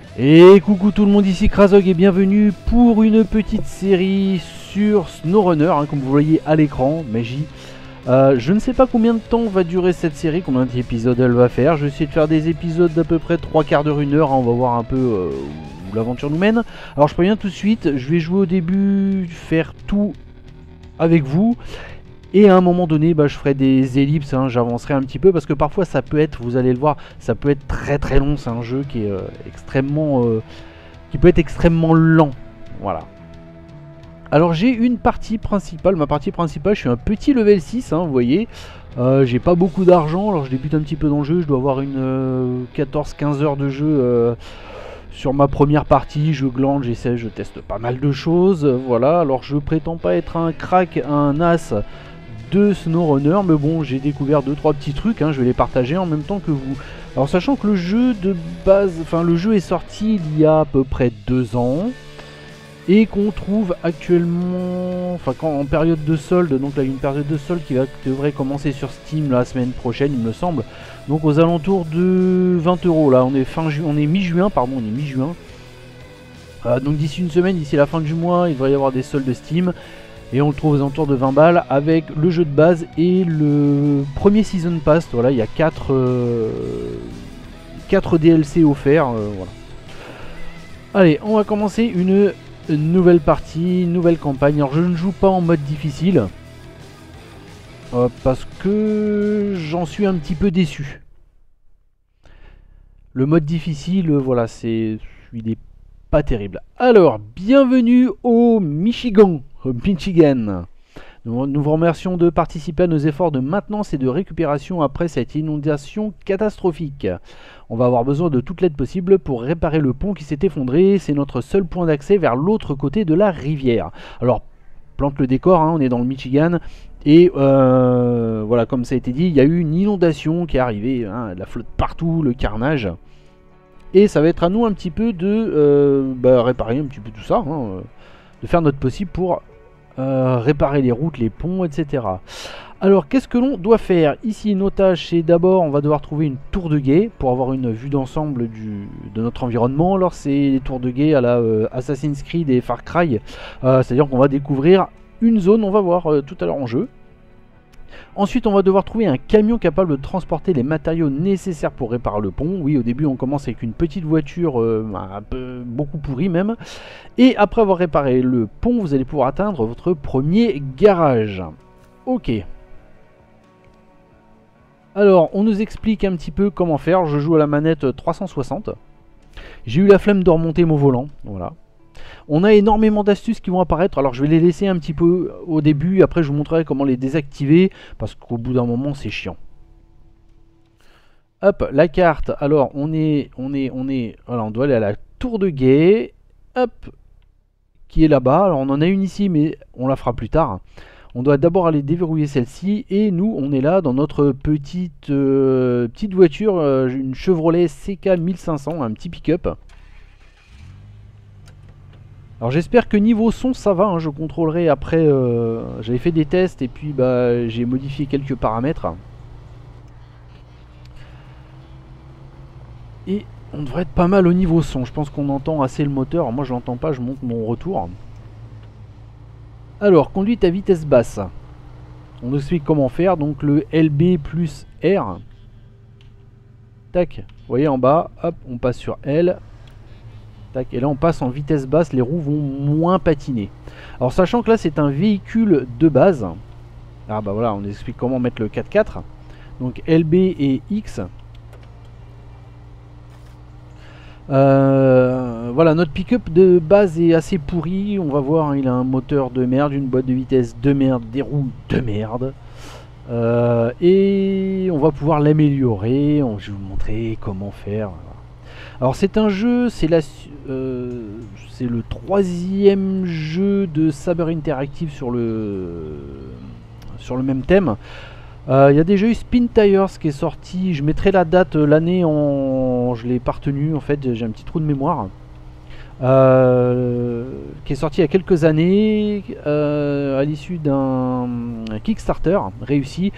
Et coucou tout le monde, ici Krazog et bienvenue pour une petite série sur SnowRunner, comme vous voyez à l'écran, magie. Je ne sais pas combien de temps va durer cette série, combien d'épisodes elle va faire. Je vais essayer de faire des épisodes d'à peu près 3 quarts d'heure, 1 heure, on va voir un peu où l'aventure nous mène. Alors je préviens tout de suite, je vais jouer au début, faire tout avec vous. Et à un moment donné, je ferai des ellipses, j'avancerai un petit peu parce que parfois ça peut être, vous allez le voir, ça peut être très très long. C'est un jeu qui est qui peut être extrêmement lent. Voilà. Alors j'ai une partie principale, ma partie principale, je suis un petit level 6, vous voyez. J'ai pas beaucoup d'argent, alors je débute un petit peu dans le jeu, je dois avoir une 14-15 heures de jeu sur ma première partie, je glande, j'essaie, je teste pas mal de choses, voilà. Alors je prétends pas être un crack, un as de SnowRunner, mais bon, j'ai découvert 2-3 petits trucs, je vais les partager en même temps que vous. Alors sachant que le jeu de base, le jeu est sorti il y a à peu près 2 ans, et qu'on trouve actuellement, en période de solde, donc là une période de solde qui devrait commencer sur Steam la semaine prochaine, il me semble, donc aux alentours de 20 €, là on est mi-juin, donc d'ici une semaine, d'ici la fin du mois, il devrait y avoir des soldes de Steam. Et on le trouve aux alentours de 20 balles avec le jeu de base et le premier Season Pass. Voilà, il y a 4 DLC offerts. Voilà. Allez, on va commencer une nouvelle partie, une nouvelle campagne. Alors je ne joue pas en mode difficile. Parce que j'en suis un petit peu déçu. Le mode difficile, voilà, il est pas terrible. Alors, bienvenue au Michigan. Nous vous remercions de participer à nos efforts de maintenance et de récupération après cette inondation catastrophique. On va avoir besoin de toute l'aide possible pour réparer le pont qui s'est effondré. C'est notre seul point d'accès vers l'autre côté de la rivière. Alors, plante le décor, on est dans le Michigan. Et voilà, comme ça a été dit, il y a eu une inondation qui est arrivée, de la flotte partout, le carnage. Et ça va être à nous un petit peu de réparer un petit peu tout ça, de faire notre possible pour réparer les routes, les ponts, etc. Alors qu'est-ce que l'on doit faire? Ici nos tâches, c'est d'abord on va devoir trouver une tour de guet pour avoir une vue d'ensemble de notre environnement. Alors c'est les tours de guet à la Assassin's Creed et Far Cry, c'est-à-dire qu'on va découvrir une zone, on va voir tout à l'heure en jeu. Ensuite on va devoir trouver un camion capable de transporter les matériaux nécessaires pour réparer le pont. Oui, au début on commence avec une petite voiture un peu beaucoup pourrie même. Et après avoir réparé le pont, vous allez pouvoir atteindre votre premier garage. Ok. Alors on nous explique un petit peu comment faire. Je joue à la manette 360. J'ai eu la flemme de remonter mon volant. Voilà. On a énormément d'astuces qui vont apparaître, alors je vais les laisser un petit peu au début, après je vous montrerai comment les désactiver, parce qu'au bout d'un moment c'est chiant. Hop, la carte, alors voilà, on doit aller à la tour de guet, hop, qui est là-bas, alors on en a une ici mais on la fera plus tard. On doit d'abord aller déverrouiller celle-ci, et nous on est là dans notre petite voiture, une Chevrolet CK 1500, un petit pick-up. Alors j'espère que niveau son ça va, je contrôlerai après, j'avais fait des tests et puis j'ai modifié quelques paramètres. Et on devrait être pas mal au niveau son, je pense qu'on entend assez le moteur. Alors moi je l'entends pas, je monte mon retour. Alors conduite à vitesse basse. On nous explique comment faire, donc le LB plus R. Tac, vous voyez en bas, hop, on passe sur L. Tac, et là on passe en vitesse basse, les roues vont moins patiner. Alors sachant que là c'est un véhicule de base. Ah voilà, on explique comment mettre le 4x4. Donc LB et X. Voilà, notre pick-up de base est assez pourri. On va voir, il a un moteur de merde, une boîte de vitesse de merde, des roues de merde. Et on va pouvoir l'améliorer. Je vais vous montrer comment faire. Alors c'est un jeu, c'est le 3e jeu de Saber Interactive sur le même thème. Il y a déjà eu Spin Tires qui est sorti, je mettrai la date, l'année, je l'ai pas retenu en fait, j'ai un petit trou de mémoire. Qui est sorti il y a quelques années à l'issue d'un Kickstarter réussi.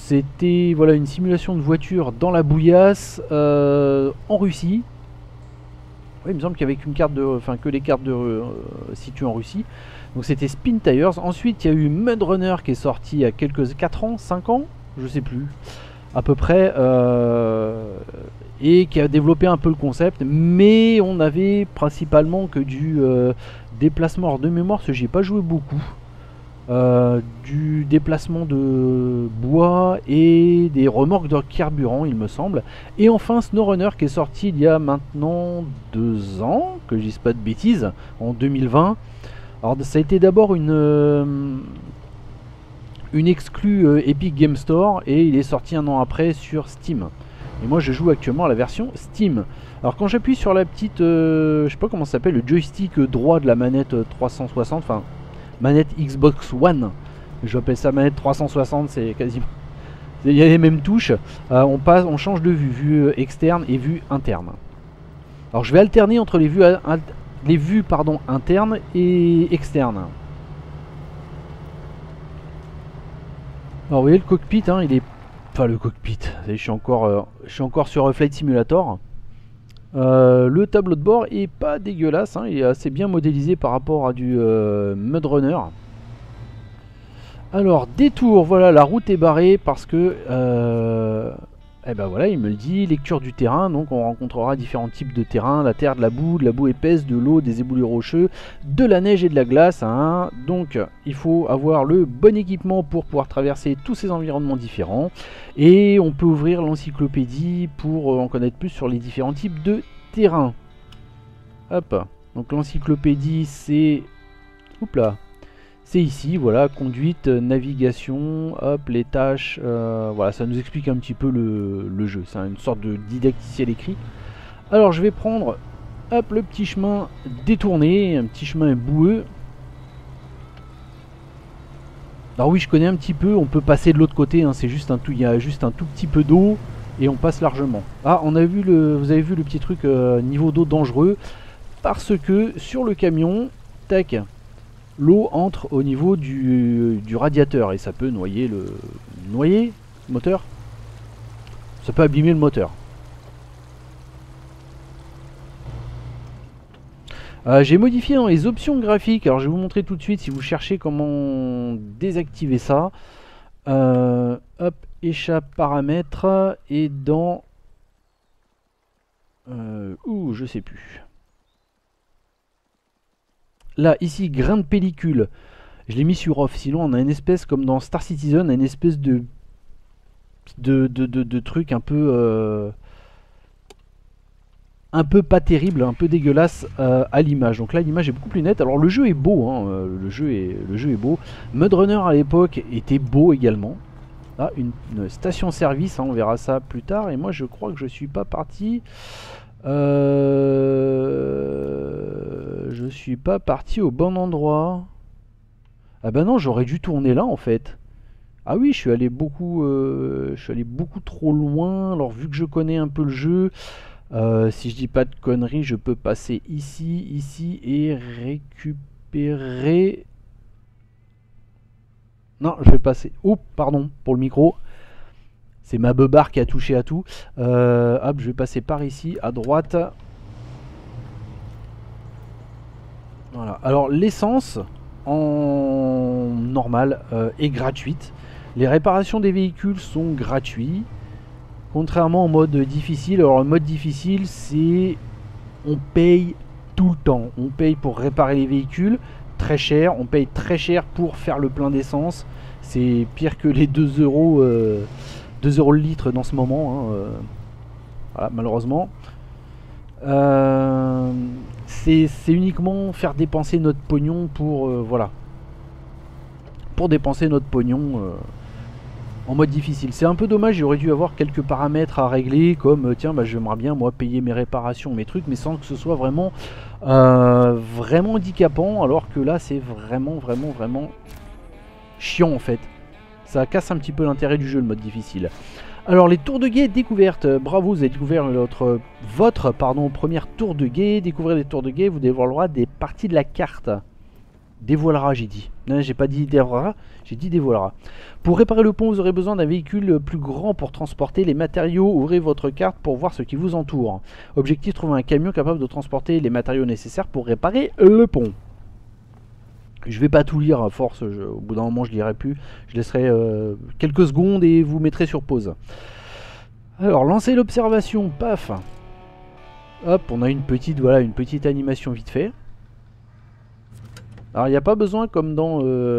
C'était voilà, une simulation de voiture dans la bouillasse en Russie. Oui, il me semble qu'il y avait qu'une carte de, enfin que les cartes de situées en Russie. Donc c'était Spin Tires. Ensuite, il y a eu Mud Runner qui est sorti il y a quelques 4 ans, 5 ans, je sais plus, à peu près, et qui a développé un peu le concept. Mais on avait principalement que du déplacement hors de mémoire, parce que j'y ai pas joué beaucoup. Du déplacement de bois et des remorques de carburant, il me semble. Et enfin SnowRunner qui est sorti il y a maintenant 2 ans, que je dise pas de bêtises, en 2020. Alors ça a été d'abord une exclue Epic Game Store et il est sorti un an après sur Steam. Et moi je joue actuellement à la version Steam. Alors quand j'appuie sur la petite, je sais pas comment ça s'appelle, le joystick droit de la manette 360, enfin manette Xbox One, j'appelle ça manette 360, c'est quasiment, il y a les mêmes touches. On change de vue externe et vue interne. Alors je vais alterner entre les vues internes et externes. Alors vous voyez le cockpit, hein, il est, enfin le cockpit, je suis encore sur Flight Simulator. Le tableau de bord est pas dégueulasse, hein, il est assez bien modélisé par rapport à du Mud Runner. Alors détour, voilà, la route est barrée parce que eh ben voilà, il me le dit, lecture du terrain, donc on rencontrera différents types de terrain, la terre, de la boue épaisse, de l'eau, des éboulis rocheux, de la neige et de la glace, hein. Donc il faut avoir le bon équipement pour pouvoir traverser tous ces environnements différents, et on peut ouvrir l'encyclopédie pour en connaître plus sur les différents types de terrain. Hop, donc l'encyclopédie c'est... Oups là, c'est ici, voilà, conduite, navigation, hop, les tâches, voilà, ça nous explique un petit peu le jeu, c'est une sorte de didacticiel écrit. Alors je vais prendre, hop, le petit chemin détourné, un petit chemin boueux. Alors oui, je connais un petit peu, on peut passer de l'autre côté, hein, c'est juste il y a juste un tout petit peu d'eau et on passe largement. Ah, vous avez vu le petit truc niveau d'eau dangereux, parce que sur le camion, tac, l'eau entre au niveau du radiateur et ça peut noyer le moteur. Ça peut abîmer le moteur. J'ai modifié dans les options graphiques. Alors je vais vous montrer tout de suite si vous cherchez comment désactiver ça. Hop, échappe paramètres et dans je sais plus. Là, ici, grain de pellicule. Je l'ai mis sur off. Sinon, on a une espèce, comme dans Star Citizen, une espèce de truc un peu pas terrible, un peu dégueulasse à l'image. Donc là, l'image est beaucoup plus nette. Alors le jeu est beau, hein, le jeu est beau. Mud Runner à l'époque était beau également. Là, une station-service, hein, on verra ça plus tard. Et moi, je crois que je suis pas parti. Je suis pas parti au bon endroit. Ah bah non, j'aurais dû tourner là en fait. Ah oui, je suis allé beaucoup trop loin. Alors vu que je connais un peu le jeu, si je dis pas de conneries, je peux passer ici et récupérer. Non, je vais passer. Oh, pardon pour le micro. C'est ma beubare qui a touché à tout. Hop, je vais passer par ici, à droite. Voilà. Alors l'essence en normal est gratuite. Les réparations des véhicules sont gratuites. Contrairement au mode difficile. Alors le mode difficile, c'est... on paye tout le temps. On paye pour réparer les véhicules. Très cher. On paye très cher pour faire le plein d'essence. C'est pire que les 2 euros... 2 euros le litre dans ce moment, hein, voilà, malheureusement. C'est uniquement faire dépenser notre pognon pour voilà, pour dépenser notre pognon en mode difficile. C'est un peu dommage, j'aurais dû avoir quelques paramètres à régler, comme tiens, bah, j'aimerais bien moi payer mes réparations, mes trucs, mais sans que ce soit vraiment vraiment handicapant, alors que là c'est vraiment chiant en fait. Ça casse un petit peu l'intérêt du jeu, le mode difficile. Alors les tours de guet découvertes, bravo, vous avez découvert votre première tour de guet. Découvrir des tours de guet, vous devez avoir le droit des parties de la carte. Dévoilera, j'ai dit. Non, j'ai pas dit dévoilera, j'ai dit dévoilera. Pour réparer le pont, vous aurez besoin d'un véhicule plus grand pour transporter les matériaux. Ouvrez votre carte pour voir ce qui vous entoure. Objectif, trouver un camion capable de transporter les matériaux nécessaires pour réparer le pont. Je vais pas tout lire à force, au bout d'un moment je lirai plus. Je laisserai quelques secondes et vous mettrez sur pause. Alors, lancez l'observation, paf. Hop, on a une petite, voilà, une petite animation vite fait. Alors il n'y a pas besoin comme dans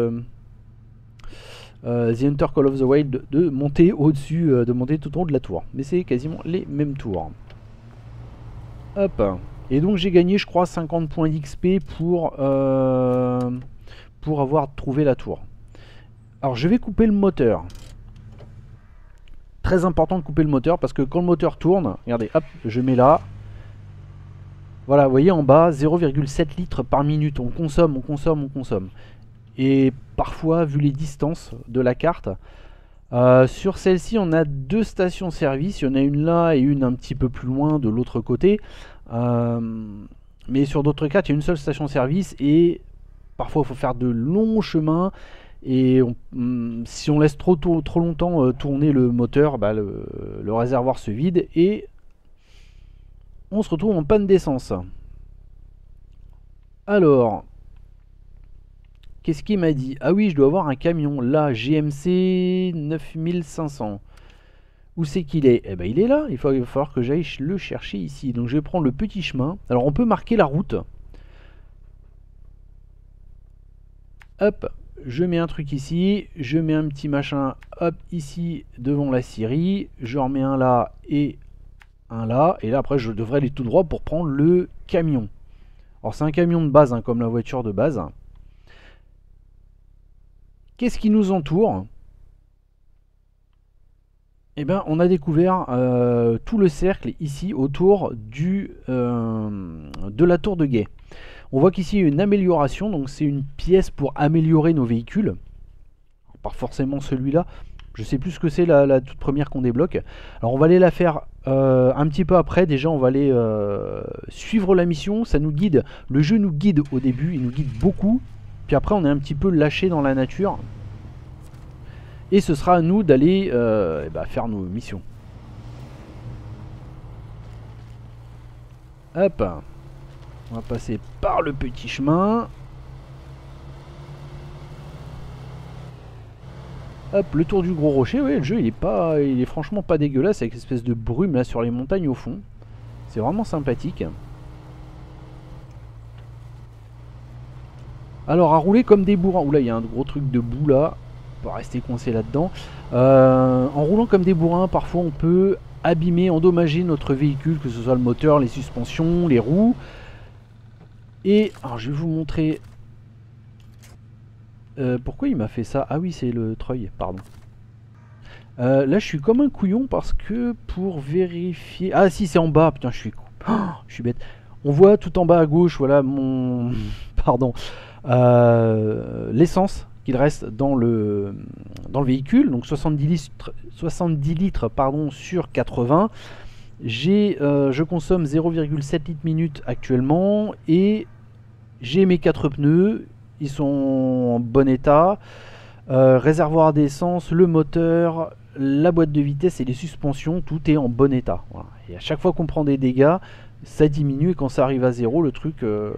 The Hunter Call of the Wild de monter au-dessus, de monter tout en haut de la tour. Mais c'est quasiment les mêmes tours. Hop. Et donc j'ai gagné je crois 50 points d'XP pour avoir trouvé la tour. Alors je vais couper le moteur. Très important de couper le moteur parce que quand le moteur tourne, regardez, hop, je mets là. Voilà, vous voyez en bas, 0,7 litres par minute. On consomme, on consomme, on consomme. Et parfois, vu les distances de la carte, sur celle-ci, on a deux stations-service. Il y en a une là et une un petit peu plus loin de l'autre côté. Mais sur d'autres cartes, il y a une seule station-service et parfois, il faut faire de longs chemins. Et si on laisse trop longtemps tourner le moteur, bah, le réservoir se vide et on se retrouve en panne d'essence. Alors, qu'est-ce qu'il m'a dit? Ah oui, je dois avoir un camion. Là, GMC 9500. Où c'est qu'il est? Eh ben, il est là. Il va falloir que j'aille le chercher ici. Donc, je vais prendre le petit chemin. Alors, on peut marquer la route. Hop, je mets un truc ici. Je mets un petit machin, hop, ici, devant la scierie. Je remets un là et un là. Et là, après, je devrais aller tout droit pour prendre le camion. Alors, c'est un camion de base, hein, comme la voiture de base. Qu'est-ce qui nous entoure? Eh bien, on a découvert tout le cercle ici autour de la tour de guet. On voit qu'ici il y a une amélioration, donc c'est une pièce pour améliorer nos véhicules. Pas forcément celui-là, je sais plus ce que c'est la toute première qu'on débloque. Alors on va aller la faire un petit peu après. Déjà on va aller suivre la mission, ça nous guide. Le jeu nous guide au début, il nous guide beaucoup. Puis après on est un petit peu lâché dans la nature. Et ce sera à nous d'aller faire nos missions. Hop. On va passer par le petit chemin. Hop, le tour du gros rocher. Oui, le jeu il est franchement pas dégueulasse avec l'espèce de brume là sur les montagnes au fond. C'est vraiment sympathique. Alors à rouler comme des bourrins. Oula, il y a un gros truc de boue là. On va rester coincé là-dedans. En roulant comme des bourrins, parfois on peut abîmer, endommager notre véhicule, que ce soit le moteur, les suspensions, les roues. Et alors je vais vous montrer pourquoi il m'a fait ça. Ah oui, c'est le treuil, pardon. Là je suis comme un couillon parce que pour vérifier... Ah si, c'est en bas, putain je suis bête. On voit tout en bas à gauche, voilà mon... pardon. L'essence qu'il reste dans le véhicule, donc 70 litres pardon, sur 80. Je consomme 0,7 litres minute actuellement et j'ai mes 4 pneus, ils sont en bon état. Réservoir d'essence, le moteur, la boîte de vitesse et les suspensions, tout est en bon état. Voilà. Et à chaque fois qu'on prend des dégâts, ça diminue et quand ça arrive à zéro, le truc, le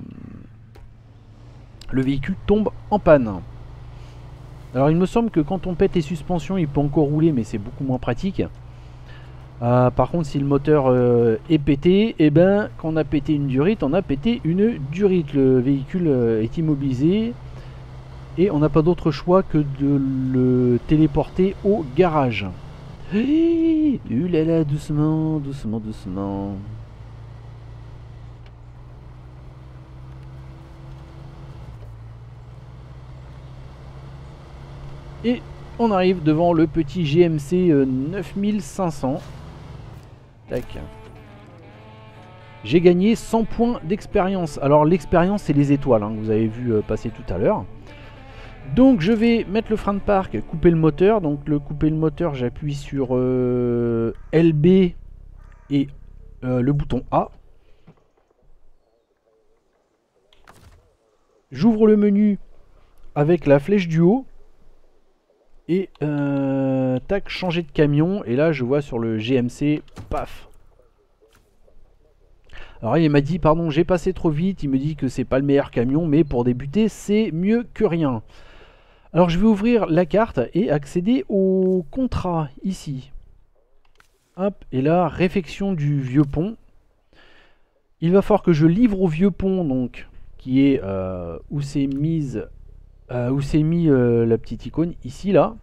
véhicule tombe en panne. Alors il me semble que quand on pète les suspensions, il peut encore rouler, mais c'est beaucoup moins pratique. Par contre, si le moteur est pété, et ben quand on a pété une durite, on a pété une durite. Le véhicule est immobilisé et on n'a pas d'autre choix que de le téléporter au garage. Là, doucement, doucement, doucement. Et on arrive devant le petit GMC 9500. Tac. J'ai gagné 100 points d'expérience. Alors l'expérience c'est les étoiles hein, que vous avez vu passer tout à l'heure. Donc je vais mettre le frein de parc, couper le moteur. Donc couper le moteur, j'appuie sur LB et le bouton A. J'ouvre le menu avec la flèche du haut. Et tac, changer de camion. Et là, je vois sur le GMC, paf. Alors il m'a dit, pardon, j'ai passé trop vite. Il me dit que c'est pas le meilleur camion, mais pour débuter, c'est mieux que rien. Alors je vais ouvrir la carte et accéder au contrat ici. Hop, et là, réfection du vieux pont. Il va falloir que je livre au vieux pont, donc, qui est où c'est mis la petite icône, ici, là.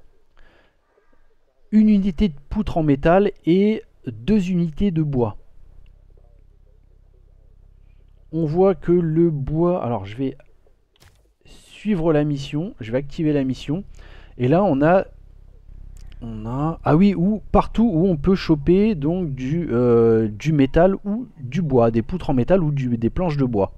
Une unité de poutre en métal et 2 unités de bois. On voit que le bois... Alors, je vais suivre la mission. Je vais activer la mission. Et là, on a... Ah oui, partout où on peut choper donc du métal ou du bois. Des poutres en métal ou des planches de bois.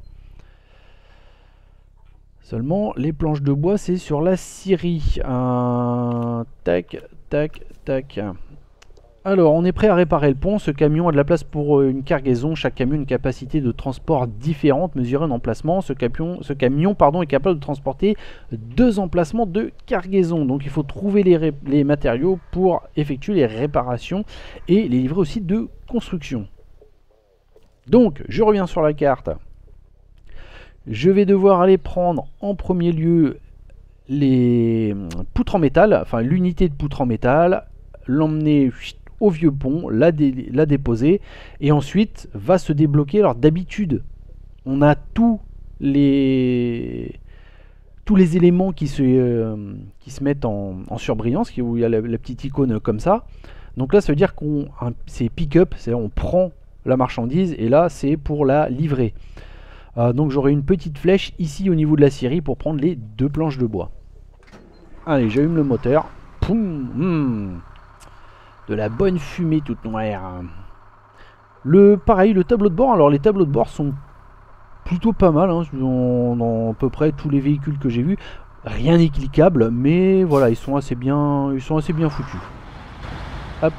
Seulement, les planches de bois, c'est sur la scierie. Tac, tac, tac. Alors, on est prêt à réparer le pont. Ce camion a de la place pour une cargaison. Chaque camion a une capacité de transport différente, mesurée en emplacement. Ce camion est capable de transporter 2 emplacements de cargaison. Donc, il faut trouver les matériaux pour effectuer les réparations et les livrer au site de construction. Donc, je reviens sur la carte. Je vais devoir aller prendre en premier lieu les poutres en métal, enfin l'unité de poutre en métal, l'emmener au vieux pont, la déposer, et ensuite va se débloquer. Alors d'habitude, on a tous les éléments qui se mettent en surbrillance, où il y a la petite icône comme ça. Donc là, ça veut dire qu'on c'est pick-up, c'est-à-dire on prend la marchandise, et là, c'est pour la livrer. Donc j'aurai une petite flèche ici au niveau de la scierie pour prendre les 2 planches de bois. Allez, j'allume le moteur. Poum, de la bonne fumée toute noire. Pareil, le tableau de bord. Alors les tableaux de bord sont plutôt pas mal, hein, dans à peu près tous les véhicules que j'ai vus. Rien n'est cliquable, mais voilà, ils sont assez bien foutus. Hop.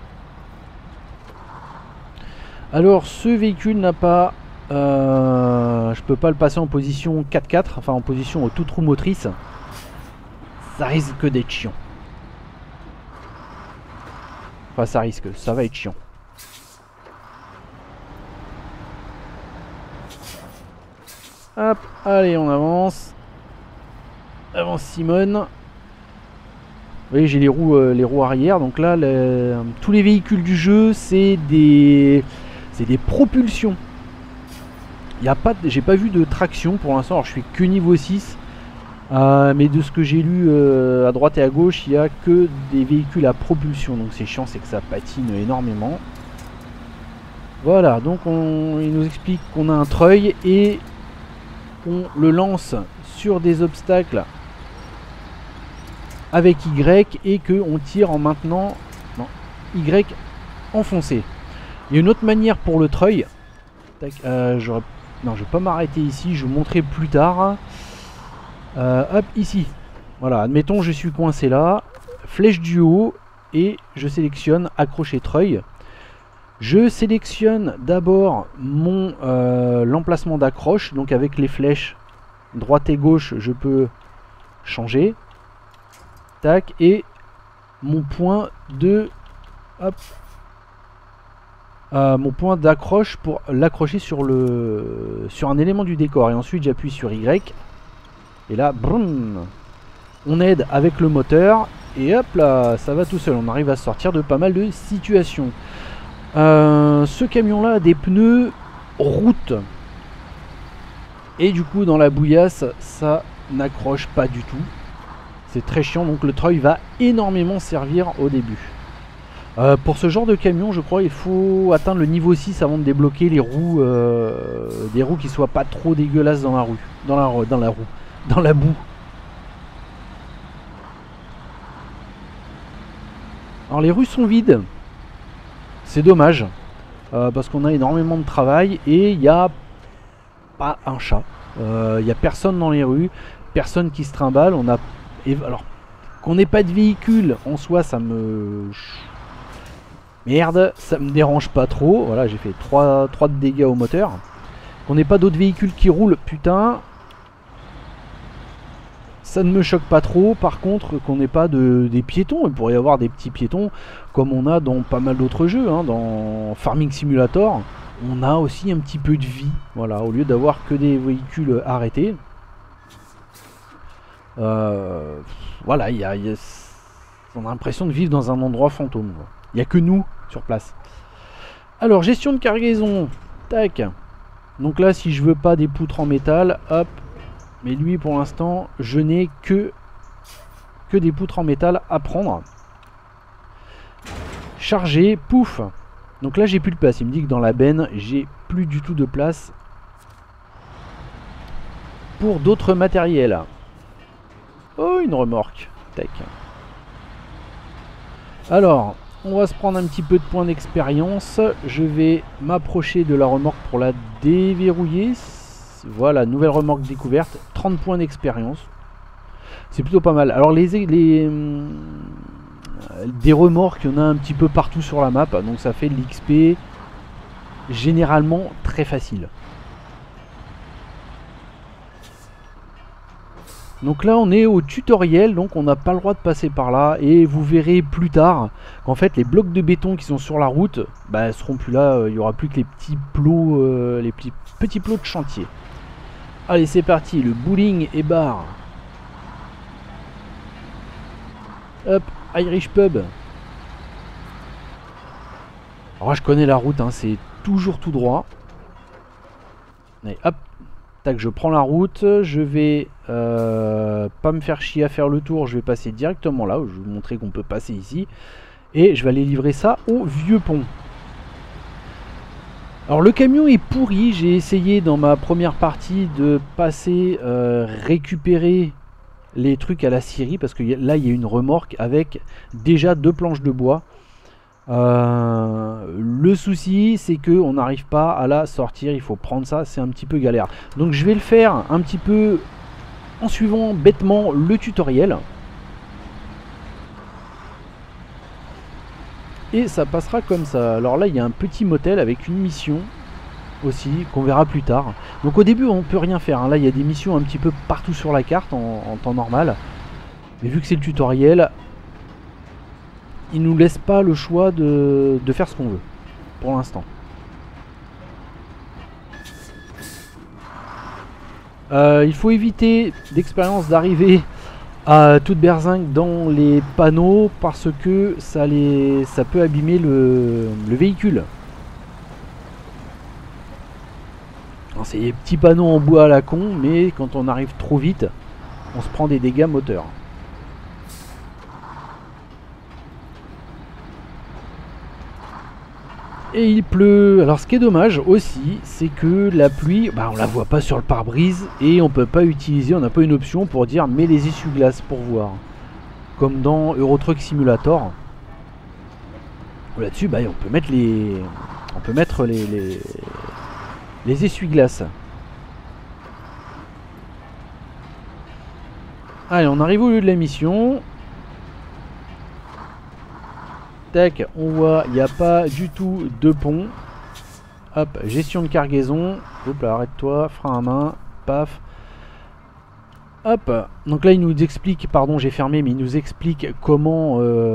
Alors ce véhicule n'a pas... je peux pas le passer en position 4x4, enfin en position toute roue motrice. Ça risque d'être chiant. Enfin ça va être chiant. Hop, allez on avance. Avance Simone. Vous voyez, j'ai les roues arrière, donc là tous les véhicules du jeu c'est des propulsions. J'ai pas vu de traction pour l'instant, alors je suis que niveau 6. Mais de ce que j'ai lu à droite et à gauche, il n'y a que des véhicules à propulsion. Donc c'est chiant, c'est que ça patine énormément. Voilà, donc il nous explique qu'on a un treuil et on le lance sur des obstacles avec Y et qu'on tire en maintenant Y enfoncé. Il y a une autre manière pour le treuil. Tac, non, je vais pas m'arrêter ici, je vous montrerai plus tard. Hop, ici. Voilà, admettons je suis coincé là. Flèche du haut et je sélectionne accrocher treuil. Je sélectionne d'abord l'emplacement d'accroche. Donc avec les flèches droite et gauche, je peux changer. Tac, et mon point de... Hop. Mon point d'accroche pour l'accrocher sur un élément du décor. Et ensuite j'appuie sur Y. Et là, broum, on aide avec le moteur. Et hop là, ça va tout seul. On arrive à sortir de pas mal de situations. Ce camion là a des pneus route. Et du coup dans la bouillasse, ça n'accroche pas du tout. C'est très chiant. Donc le treuil va énormément servir au début. Pour ce genre de camion, je crois il faut atteindre le niveau 6 avant de débloquer les roues, des roues qui soient pas trop dégueulasses dans la boue. Alors les rues sont vides. C'est dommage. Parce qu'on a énormément de travail et il n'y a pas un chat. Il n'y a personne dans les rues. Personne qui se trimballe. Alors, qu'on n'ait pas de véhicule en soi, ça me... Merde, ça me dérange pas trop. Voilà, j'ai fait 3 de dégâts au moteur. Qu'on n'ait pas d'autres véhicules qui roulent, putain... ça ne me choque pas trop. Par contre, qu'on n'ait pas des piétons. Il pourrait y avoir des petits piétons comme on a dans pas mal d'autres jeux, hein. Dans Farming Simulator, on a aussi un petit peu de vie. Voilà, au lieu d'avoir que des véhicules arrêtés. Voilà, on a l'impression de vivre dans un endroit fantôme. Il n'y a que nous sur place. Alors, gestion de cargaison. Tac. Donc là, si je veux pas des poutres en métal, hop. Mais lui, pour l'instant, je n'ai que des poutres en métal à prendre. Charger, pouf. Donc là, j'ai plus de place. Il me dit que dans la benne, j'ai plus du tout de place pour d'autres matériels. Oh, une remorque. Tac. Alors, on va se prendre un petit peu de points d'expérience. Je vais m'approcher de la remorque pour la déverrouiller. Voilà, nouvelle remorque découverte. 30 points d'expérience. C'est plutôt pas mal. Alors, des remorques, il y en a un petit peu partout sur la map. Donc, ça fait de l'XP généralement très facile. Donc là on est au tutoriel, donc on n'a pas le droit de passer par là. Et vous verrez plus tard qu'en fait les blocs de béton qui sont sur la route seront plus là, il n'y aura plus que les petits plots, petits plots de chantier. Allez, c'est parti, le bowling et bar. Hop, Irish Pub. Alors je connais la route, hein, c'est toujours tout droit. Et hop. Tac, je prends la route, je vais pas me faire chier à faire le tour, je vais passer directement là, je vais vous montrer qu'on peut passer ici. Et je vais aller livrer ça au vieux pont. Alors le camion est pourri, j'ai essayé dans ma première partie de passer récupérer les trucs à la scierie, parce que là il y a une remorque avec déjà 2 planches de bois. Le souci c'est que on n'arrive pas à la sortir, il faut prendre ça, c'est un petit peu galère. Donc je vais le faire un petit peu en suivant bêtement le tutoriel. Et ça passera comme ça. Alors là il y a un petit motel avec une mission aussi qu'on verra plus tard. Donc au début on peut rien faire, hein. Là il y a des missions un petit peu partout sur la carte en temps normal. Mais vu que c'est le tutoriel, il nous laisse pas le choix de faire ce qu'on veut pour l'instant. Il faut éviter d'expérience d'arriver à toute berzingue dans les panneaux parce que ça peut abîmer le véhicule. C'est des petits panneaux en bois à la con, mais quand on arrive trop vite, on se prend des dégâts moteurs. Et il pleut. Alors ce qui est dommage aussi, c'est que la pluie, on la voit pas sur le pare-brise et on peut pas utiliser, on n'a pas une option pour dire mets les essuie-glaces pour voir. Comme dans Euro Truck Simulator. Là-dessus, on peut mettre les essuie-glaces. Allez, on arrive au lieu de la mission. Tac, on voit, il n'y a pas du tout de pont. Hop, gestion de cargaison. Hop là, arrête-toi, frein à main. Paf. Hop. Donc là, il nous explique, pardon, j'ai fermé, mais il nous explique comment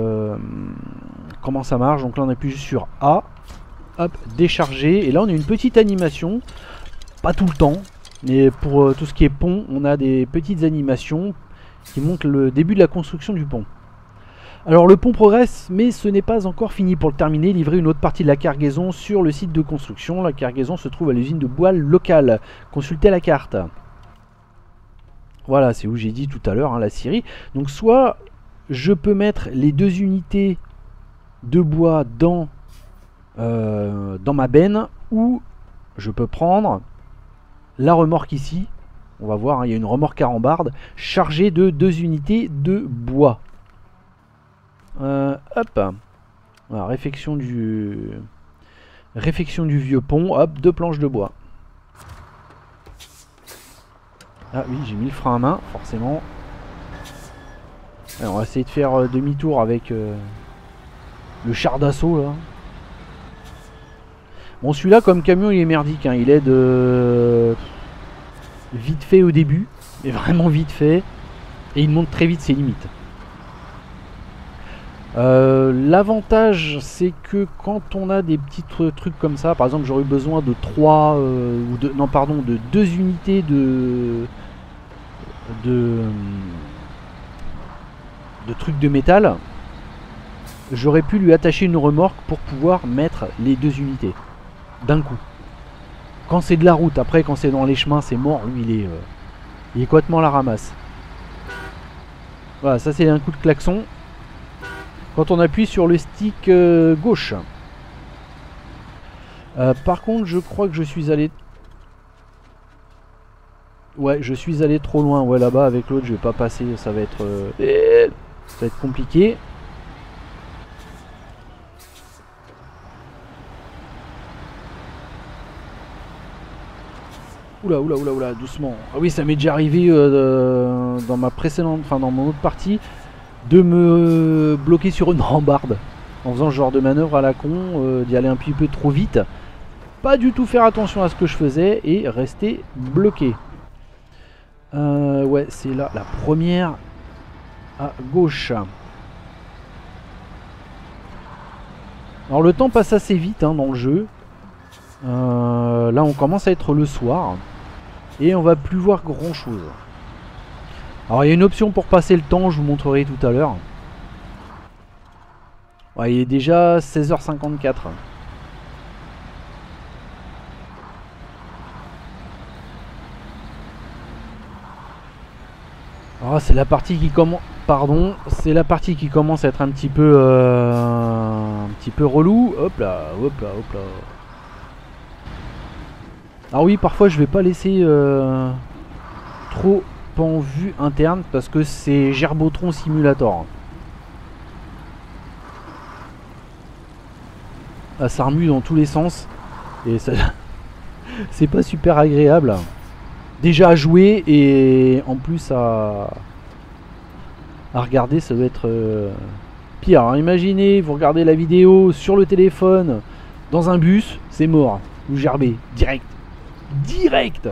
ça marche. Donc là, on appuie juste sur A. Hop, décharger. Et là, on a une petite animation. Pas tout le temps, mais pour tout ce qui est pont, on a des petites animations qui montrent le début de la construction du pont. Alors le pont progresse, mais ce n'est pas encore fini. Pour le terminer, livrer une autre partie de la cargaison sur le site de construction. La cargaison se trouve à l'usine de bois locale. Consultez la carte. Voilà, c'est où j'ai dit tout à l'heure, hein, la scierie. Donc soit je peux mettre les 2 unités de bois dans ma benne, ou je peux prendre la remorque ici. On va voir, hein, il y a une remorque à rambarde chargée de 2 unités de bois. Hop, voilà, réfection du vieux pont. Hop, 2 planches de bois. Ah oui, j'ai mis le frein à main, forcément. Alors, on va essayer de faire demi-tour avec le char d'assaut là. Bon, celui-là comme camion il est merdique, hein. Il est de vite fait au début, mais vraiment vite fait. Et il monte très vite ses limites. L'avantage, c'est que quand on a des petits trucs comme ça, par exemple j'aurais eu besoin de 3 ou de, non pardon, de 2 unités de trucs de métal, j'aurais pu lui attacher une remorque pour pouvoir mettre les 2 unités d'un coup. Quand c'est de la route, après quand c'est dans les chemins, c'est mort, lui il est complètement à la ramasse. Voilà, ça c'est un coup de klaxon. Quand on appuie sur le stick gauche. Par contre, je crois que je suis allé... Ouais, je suis allé trop loin. Ouais, là-bas, avec l'autre, je vais pas passer. Ça va être compliqué. Oula, oula, oula, oula, doucement. Ah oui, ça m'est déjà arrivé dans ma précédente... Enfin, dans mon autre partie, de me bloquer sur une rambarde en faisant ce genre de manœuvre à la con, d'y aller un petit peu trop vite, pas du tout faire attention à ce que je faisais et rester bloqué. Ouais, c'est là la première à gauche. Alors le temps passe assez vite hein, dans le jeu. Là on commence à être le soir et on va plus voir grand chose. Alors il y a une option pour passer le temps, je vous montrerai tout à l'heure. Ouais, il est déjà 16h54. Alors c'est la partie qui commence. Pardon, c'est la partie qui commence à être un petit peu relou. Hop là, hop là, hop là. Alors oui, parfois je vais pas laisser trop en vue interne parce que c'est Gerbotron Simulator. Ah, ça remue dans tous les sens et ça c'est pas super agréable. Déjà à jouer et en plus à regarder, ça doit être pire. Alors, imaginez, vous regardez la vidéo sur le téléphone dans un bus, c'est mort. Vous gerbez direct. Direct.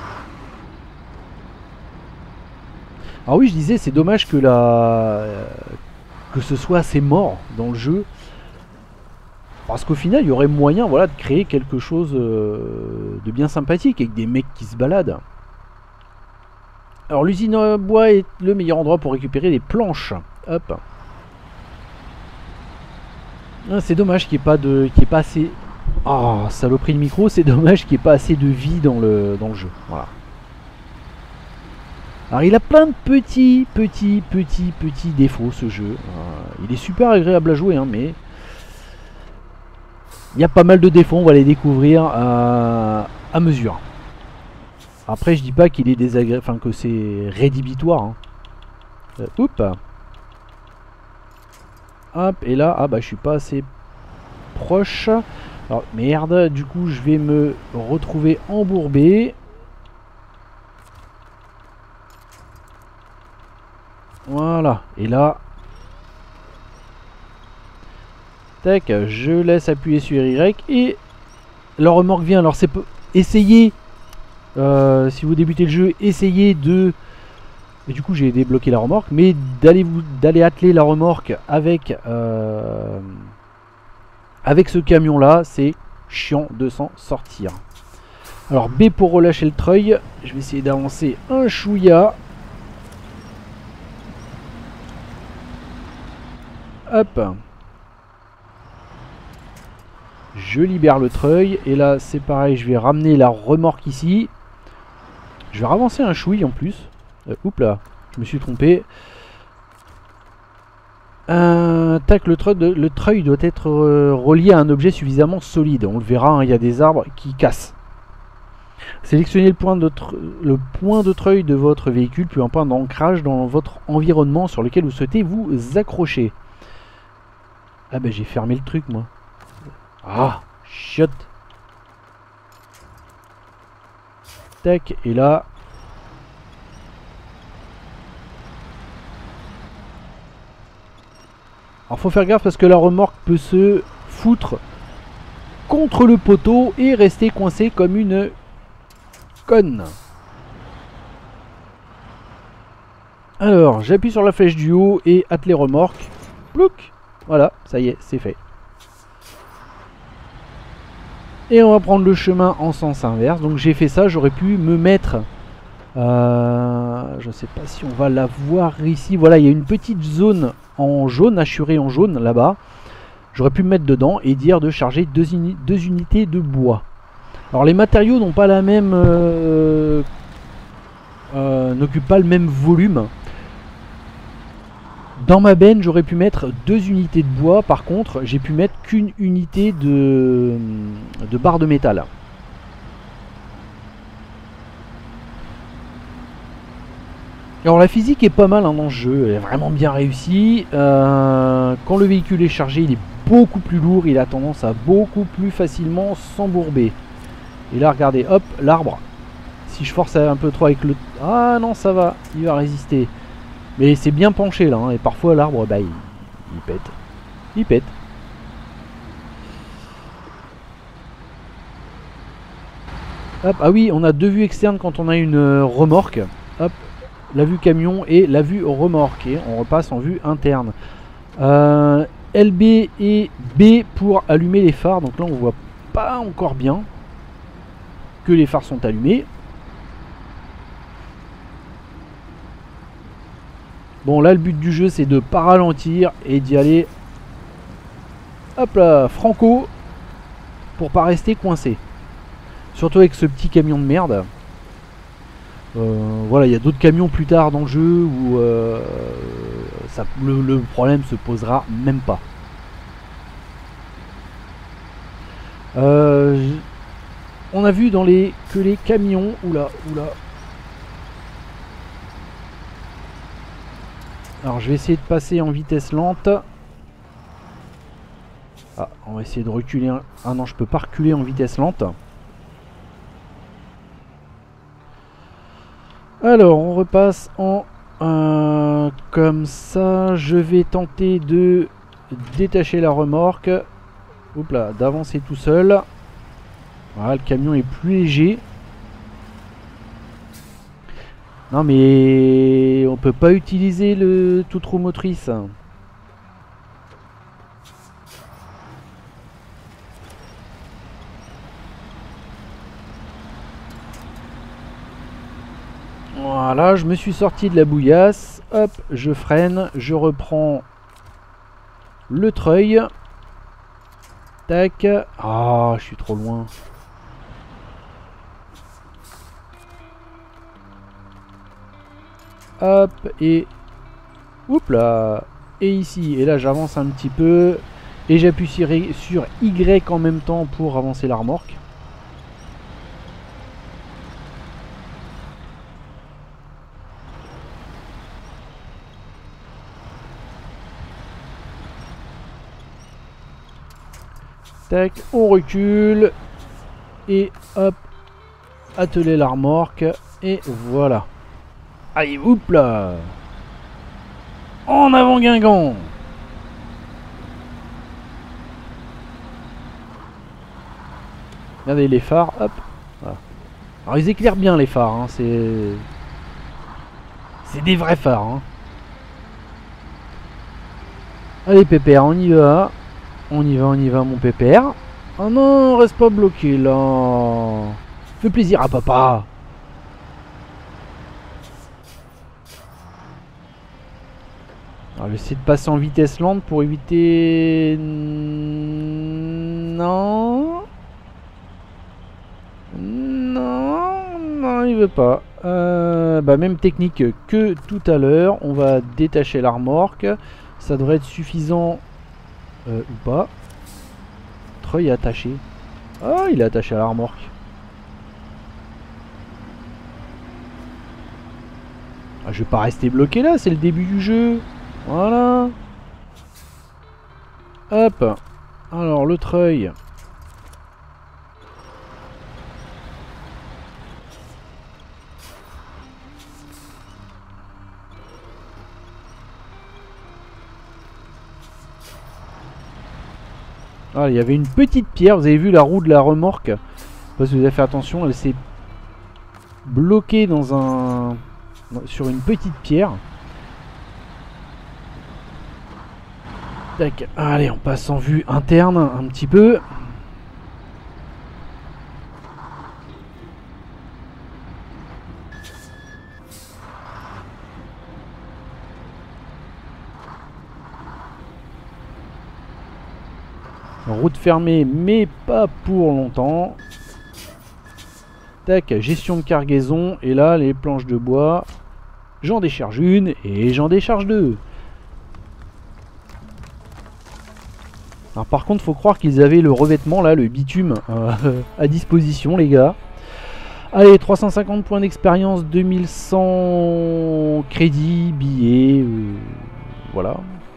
Alors oui, je disais, c'est dommage que que ce soit assez mort dans le jeu. Parce qu'au final, il y aurait moyen, voilà, de créer quelque chose de bien sympathique avec des mecs qui se baladent. Alors l'usine à bois est le meilleur endroit pour récupérer les planches. Hop. Ah, c'est dommage qu'il n'y ait pas assez... Oh, saloperie de micro, c'est dommage qu'il n'y ait pas assez de vie dans le jeu. Voilà. Alors il a plein de petits défauts ce jeu. Il est super agréable à jouer, hein, mais... Il y a pas mal de défauts, on va les découvrir à mesure. Après, je dis pas qu'il est désagréable, enfin que c'est rédhibitoire. Hein. Oups. Hop, et là, ah bah je suis pas assez proche. Alors merde, du coup je vais me retrouver embourbé. Voilà, et là... Tac, je laisse appuyer sur Y et la remorque vient. Alors c'est peu... Essayez, si vous débutez le jeu, essayez de... Et du coup j'ai débloqué la remorque, mais d'aller atteler la remorque avec ce camion là, c'est chiant de s'en sortir. Alors B pour relâcher le treuil, je vais essayer d'avancer un chouïa. Hop. Je libère le treuil et là c'est pareil, je vais ramener la remorque ici. Je vais ravancer un chouï en plus. Oups là, je me suis trompé. Tac, le treuil doit être relié à un objet suffisamment solide. On le verra, hein, il y a des arbres qui cassent. Sélectionnez le point de treuil de votre véhicule, puis un point d'ancrage dans votre environnement sur lequel vous souhaitez vous accrocher. Ah ben j'ai fermé le truc moi. Ah, chiotte. Tac, et là... Alors faut faire gaffe parce que la remorque peut se foutre contre le poteau et rester coincée comme une conne. Alors, j'appuie sur la flèche du haut et atteler remorque. Plouc. Voilà, ça y est, c'est fait. Et on va prendre le chemin en sens inverse. Donc j'ai fait ça, j'aurais pu me mettre... je ne sais pas si on va la voir ici. Voilà, il y a une petite zone en jaune, assurée en jaune là-bas. J'aurais pu me mettre dedans et dire de charger deux unités de bois. Alors les matériaux n'ont pas la même... n'occupent pas le même volume. Dans ma benne, j'aurais pu mettre 2 unités de bois. Par contre, j'ai pu mettre qu'une unité de barre de métal. Alors la physique est pas mal hein, dans ce jeu, elle est vraiment bien réussie. Quand le véhicule est chargé, il est beaucoup plus lourd, il a tendance à beaucoup plus facilement s'embourber. Et là, regardez, hop, l'arbre. Si je force un peu trop avec le... Ah non, ça va, il va résister. Mais c'est bien penché là, hein, et parfois l'arbre, bah, il pète. Il pète. Hop, ah oui, on a 2 vues externes quand on a une remorque. Hop, la vue camion et la vue remorque. Et on repasse en vue interne. LB et B pour allumer les phares. Donc là, on voit pas encore bien que les phares sont allumés. Bon, là, le but du jeu, c'est de pas ralentir et d'y aller, hop là, franco, pour pas rester coincé. Surtout avec ce petit camion de merde. Voilà, il y a d'autres camions plus tard dans le jeu où le problème se posera même pas. On a vu que les camions... Oula. Alors je vais essayer de passer en vitesse lente. Ah, on va essayer de reculer. Ah non, je peux pas reculer en vitesse lente. Alors on repasse en... comme ça, je vais tenter de détacher la remorque. Hop là, d'avancer tout seul. Voilà, le camion est plus léger. Non mais on peut pas utiliser le toute roue motrice. Voilà, je me suis sorti de la bouillasse. Hop, je freine, je reprends le treuil. Tac. Ah, je suis trop loin. Hop, et... Oups là. Et ici, et là j'avance un petit peu. Et j'appuie sur Y en même temps pour avancer la remorque. Tac, on recule. Et hop, atteler la remorque. Et voilà. Allez, oups là. En avant Guingamp. Regardez les phares, hop. Voilà. Alors ils éclairent bien les phares, hein, c'est des vrais phares. Hein. Allez pépère, on y va. On y va mon pépère. Oh non, reste pas bloqué là. Fais plaisir à papa. Alors, je vais essayer de passer en vitesse lente pour éviter... Non, il veut pas. Bah, même technique que tout à l'heure. On va détacher la remorque. Ça devrait être suffisant ou pas. Treuil est attaché. Ah, il est attaché à la remorque. Ah, je vais pas rester bloqué là, c'est le début du jeu. Voilà. Hop. Alors le treuil. Ah, il y avait une petite pierre, vous avez vu la roue de la remorque. Je sais pas si vous avez fait attention, elle s'est bloquée dans sur une petite pierre. Tac, allez, on passe en vue interne un petit peu. Route fermée, mais pas pour longtemps. Tac, gestion de cargaison. Et là, les planches de bois, j'en décharge une et j'en décharge deux. Alors par contre, faut croire qu'ils avaient le revêtement, là, le bitume, à disposition, les gars. Allez, 350 points d'expérience, 2100 crédits, billets, voilà.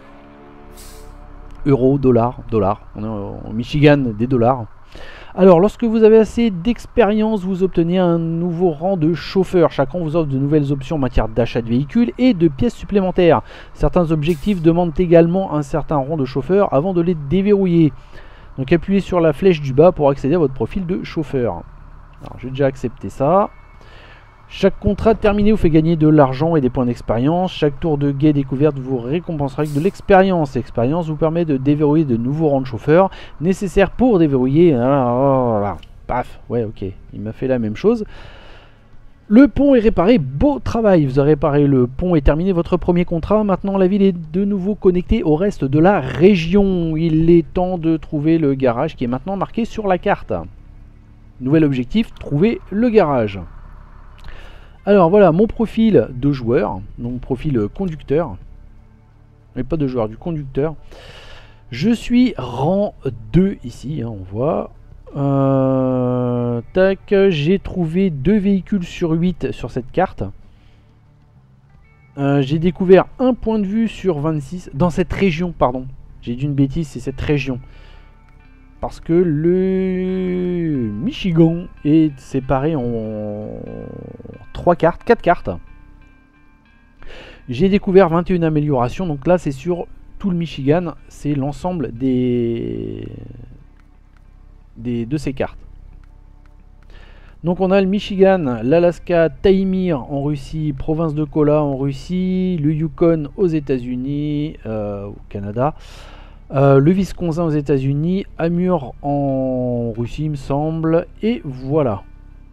Euros, dollars, on est en Michigan, des dollars. Alors, lorsque vous avez assez d'expérience, vous obtenez un nouveau rang de chauffeur. Chaque rang vous offre de nouvelles options en matière d'achat de véhicules et de pièces supplémentaires. Certains objectifs demandent également un certain rang de chauffeur avant de les déverrouiller. Donc, appuyez sur la flèche du bas pour accéder à votre profil de chauffeur. Alors, j'ai déjà accepté ça. Chaque contrat terminé vous fait gagner de l'argent et des points d'expérience. Chaque tour de guet découverte vous récompensera avec de l'expérience. L'expérience vous permet de déverrouiller de nouveaux rangs de chauffeurs nécessaires pour déverrouiller. Voilà. Paf, ouais, ok, il m'a fait la même chose. Le pont est réparé, beau travail. Vous avez réparé le pont et terminé votre premier contrat. Maintenant, la ville est de nouveau connectée au reste de la région. Il est temps de trouver le garage qui est maintenant marqué sur la carte. Nouvel objectif, trouver le garage. Alors voilà mon profil de joueur, donc profil conducteur, mais pas de joueur, du conducteur. Je suis rang 2 ici, hein, on voit. Tac, j'ai trouvé 2 véhicules sur 8 sur cette carte. J'ai découvert un point de vue sur 26, dans cette région, pardon. J'ai dit une bêtise, c'est cette région. Parce que le Michigan est séparé en 3 cartes, 4 cartes. J'ai découvert 21 améliorations. Donc là, c'est sur tout le Michigan. C'est l'ensemble de ces cartes. Donc on a le Michigan, l'Alaska, Taïmir en Russie, province de Kola en Russie, le Yukon aux États-Unis, au Canada. Le Wisconsin aux États-Unis, Amur en Russie, il me semble, et voilà.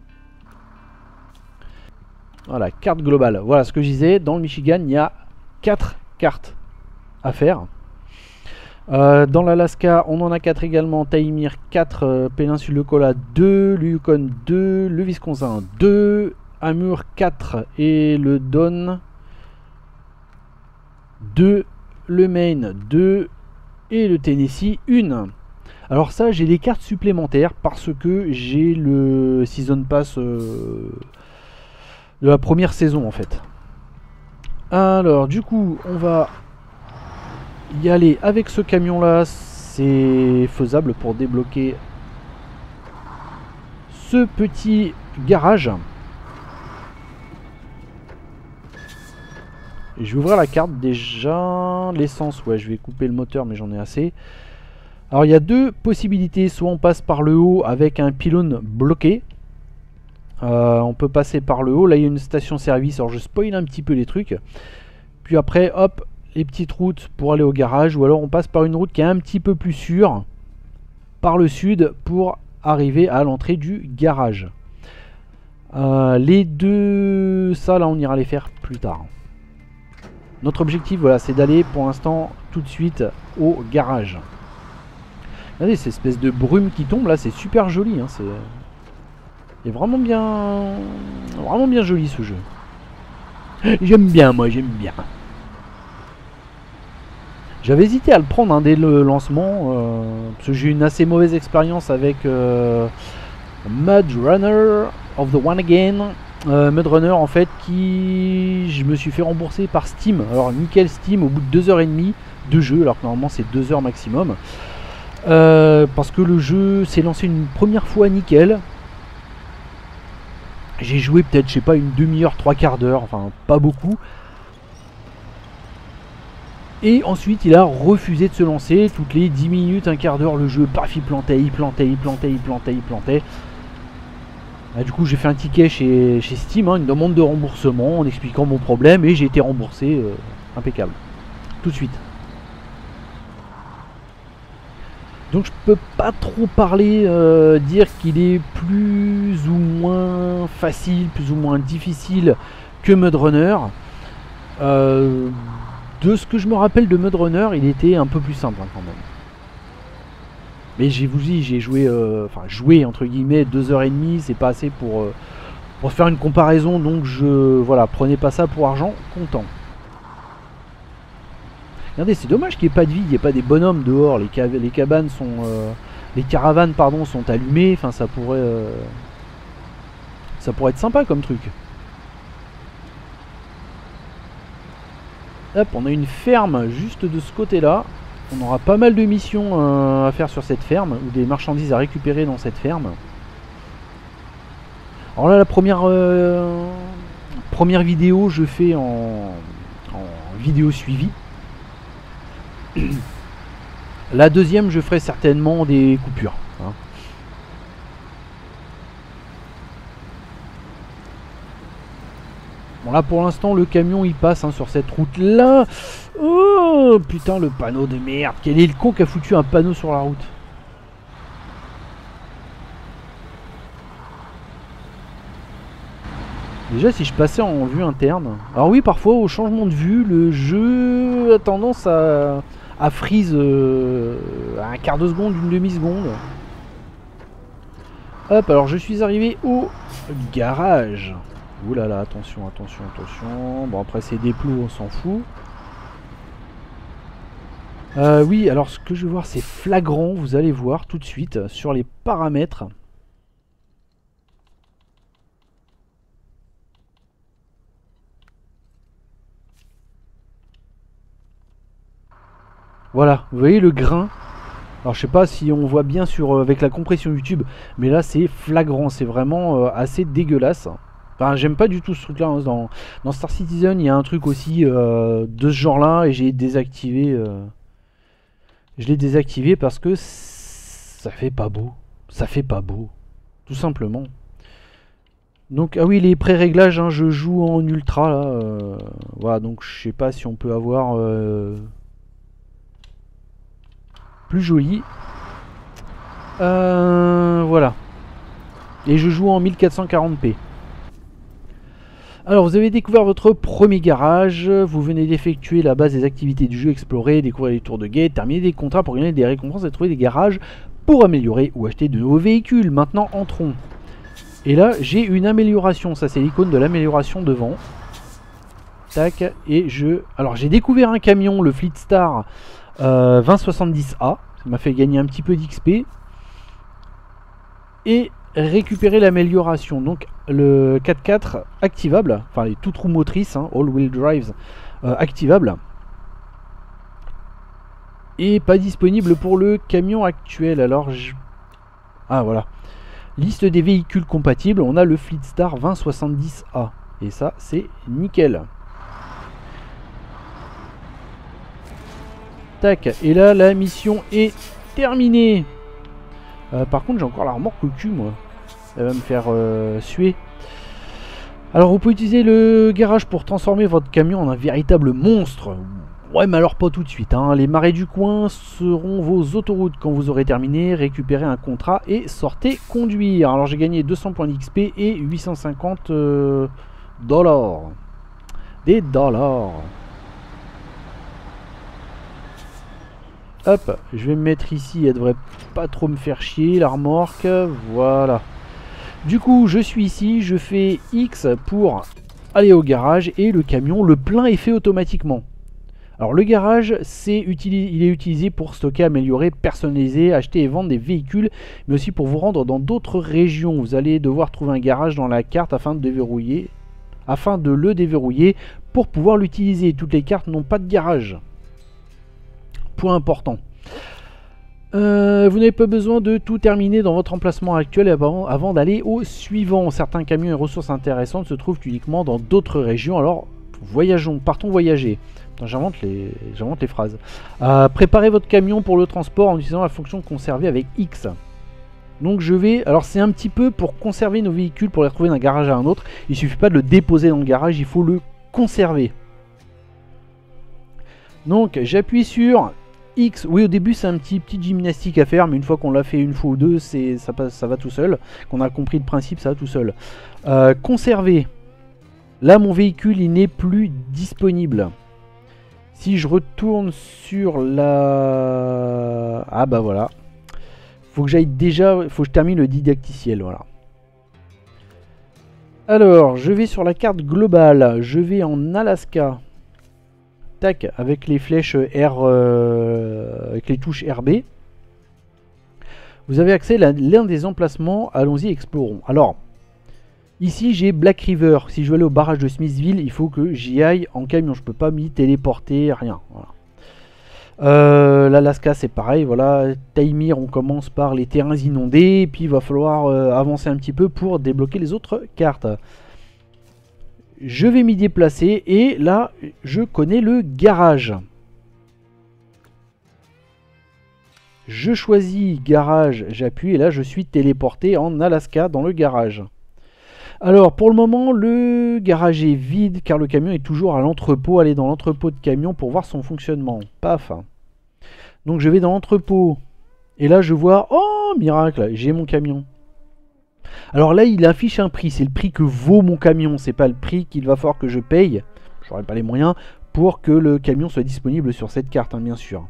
Voilà, carte globale. Voilà ce que je disais. Dans le Michigan, il y a 4 cartes à faire. Dans l'Alaska, on en a 4 également. Taïmir 4, péninsule de Kola 2, le Yukon 2, le Wisconsin 2, Amur 4 et le Don 2, le Maine 2. Et le Tennessee, 1. Alors ça, j'ai des cartes supplémentaires parce que j'ai le Season Pass de la première saison en fait. Alors du coup, on va y aller avec ce camion là. C'est faisable pour débloquer ce petit garage. Je vais ouvrir la carte déjà. L'essence, ouais, je vais couper le moteur, mais j'en ai assez. Alors, il y a 2 possibilités. Soit on passe par le haut avec un pylône bloqué. On peut passer par le haut. Là, il y a une station-service. Alors, je spoil un petit peu les trucs. Puis après, hop, les petites routes pour aller au garage. Ou alors, on passe par une route qui est un petit peu plus sûre. Par le sud pour arriver à l'entrée du garage. Les deux, ça, là, on ira les faire plus tard. Notre objectif, voilà, c'est d'aller pour l'instant tout de suite au garage. Regardez cette espèce de brume qui tombe là, c'est super joli. Hein, c'est vraiment bien joli ce jeu. J'aime bien, moi, j'aime bien. J'avais hésité à le prendre dès le lancement, parce que j'ai eu une assez mauvaise expérience avec Mud Runner of the One Again. Mud Runner en fait je me suis fait rembourser par Steam. Alors nickel Steam au bout de 2h30 de jeu, alors que normalement c'est 2 heures maximum. Parce que le jeu s'est lancé une première fois nickel. J'ai joué peut-être, je sais pas, une demi-heure, 3/4 d'heure, enfin pas beaucoup. Et ensuite il a refusé de se lancer. Toutes les 10 minutes, un quart d'heure, le jeu, paf, il plantait. Du coup j'ai fait un ticket chez Steam, hein, une demande de remboursement en expliquant mon problème et j'ai été remboursé impeccable. Tout de suite. Donc je peux pas trop parler, dire qu'il est plus ou moins facile, plus ou moins difficile que Mud Runner. De ce que je me rappelle de Mud Runner, il était un peu plus simple hein, quand même. Mais j'ai vous dit, j'ai joué, enfin joué entre guillemets 2h30, c'est pas assez pour faire une comparaison, donc voilà, prenez pas ça pour argent comptant. Regardez, c'est dommage qu'il n'y ait pas de vie, il n'y ait pas des bonhommes dehors, les cabanes sont... les caravanes, pardon, sont allumées, enfin ça pourrait être sympa comme truc. Hop, on a une ferme juste de ce côté-là. On aura pas mal de missions à faire sur cette ferme, ou des marchandises à récupérer dans cette ferme. Alors là, la première vidéo, je fais en vidéo suivie. La deuxième, je ferai certainement des coupures. Hein. Bon là pour l'instant le camion il passe hein, sur cette route là. Oh putain le panneau de merde. Quel est le con qui a foutu un panneau sur la route? Déjà si je passais en vue interne. Alors oui parfois au changement de vue le jeu a tendance à freeze à un quart de seconde, une demi-seconde. Hop alors je suis arrivé au garage. Ouh là là, attention, attention, attention. Bon, après, c'est des plots, on s'en fout. Oui, alors ce que je vais voir, c'est flagrant. Vous allez voir tout de suite sur les paramètres. Voilà, vous voyez le grain. Alors, je sais pas si on voit bien avec la compression YouTube, mais là, c'est flagrant. C'est vraiment assez dégueulasse. Enfin, j'aime pas du tout ce truc là hein. Dans Star Citizen il y a un truc aussi de ce genre là et j'ai désactivé je l'ai désactivé parce que ça fait pas beau, tout simplement. Donc ah oui les pré-réglages hein, je joue en ultra là voilà donc je sais pas si on peut avoir plus joli voilà et je joue en 1440p. Alors vous avez découvert votre premier garage, vous venez d'effectuer la base des activités du jeu, explorer, découvrir les tours de guet, terminer des contrats pour gagner des récompenses et trouver des garages pour améliorer ou acheter de nouveaux véhicules. Maintenant entrons. Et là j'ai une amélioration, ça c'est l'icône de l'amélioration devant. Tac, et alors j'ai découvert un camion, le Fleetstar 2070A, ça m'a fait gagner un petit peu d'XP. Et récupérer l'amélioration, donc le 4x4 activable, enfin les toutes roues motrices, hein, all wheel drives activables, et pas disponible pour le camion actuel. Alors ah voilà, liste des véhicules compatibles, on a le Fleetstar 2070A et ça c'est nickel. Tac, et là la mission est terminée. Par contre j'ai encore la remorque au cul moi. Elle va me faire suer. Alors vous pouvez utiliser le garage pour transformer votre camion en un véritable monstre. Ouais mais alors pas tout de suite hein. Les marais du coin seront vos autoroutes quand vous aurez terminé. Récupérez un contrat et sortez conduire. Alors j'ai gagné 200 points d'XP et 850 dollars. Des dollars. Hop, je vais me mettre ici, elle devrait pas trop me faire chier, la remorque, voilà. Du coup, je suis ici, je fais X pour aller au garage et le camion, le plein est fait automatiquement. Alors le garage, il est utilisé pour stocker, améliorer, personnaliser, acheter et vendre des véhicules, mais aussi pour vous rendre dans d'autres régions. Vous allez devoir trouver un garage dans la carte afin de le déverrouiller pour pouvoir l'utiliser. Toutes les cartes n'ont pas de garage. Point important. Vous n'avez pas besoin de tout terminer dans votre emplacement actuel avant d'aller au suivant. Certains camions et ressources intéressantes se trouvent uniquement dans d'autres régions. Alors voyageons, partons voyager. J'invente les phrases. Préparez votre camion pour le transport en utilisant la fonction conserver avec X. Donc je vais... Alors c'est un petit peu pour conserver nos véhicules, pour les retrouver d'un garage à un autre. Il suffit pas de le déposer dans le garage, il faut le conserver. Donc j'appuie sur X, oui au début c'est un petit gymnastique à faire, mais une fois qu'on l'a fait une fois ou deux, ça va tout seul. Qu'on a compris le principe, ça va tout seul. Conserver. Là mon véhicule il n'est plus disponible. Si je retourne sur la... Ah bah voilà. Faut que j'aille déjà... Faut que je termine le didacticiel, voilà. Alors, je vais sur la carte globale. Je vais en Alaska. Tac, avec les flèches R... avec les touches RB. Vous avez accès à l'un des emplacements. Allons-y, explorons. Alors, ici j'ai Black River. Si je veux aller au barrage de Smithville, il faut que j'y aille en camion. Je peux pas m'y téléporter, rien. Voilà. L'Alaska c'est pareil, voilà. Taimir, on commence par les terrains inondés, puis il va falloir avancer un petit peu pour débloquer les autres cartes. Je vais m'y déplacer et là je connais le garage. Je choisis garage, j'appuie et là je suis téléporté en Alaska dans le garage. Alors pour le moment le garage est vide car le camion est toujours à l'entrepôt. Allez dans l'entrepôt de camion pour voir son fonctionnement. Paf. Donc je vais dans l'entrepôt. Et là je vois, oh miracle, j'ai mon camion. Alors là il affiche un prix, c'est le prix que vaut mon camion. C'est pas le prix qu'il va falloir que je paye. J'aurai pas les moyens pour que le camion soit disponible sur cette carte, hein, bien sûr.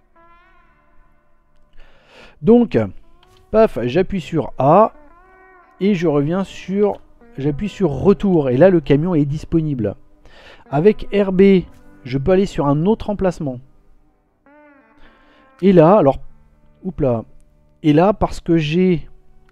Donc, paf, j'appuie sur A. Et je reviens sur... J'appuie sur retour. Et là le camion est disponible. Avec RB, je peux aller sur un autre emplacement. Et là, alors, oups là, et là parce que j'ai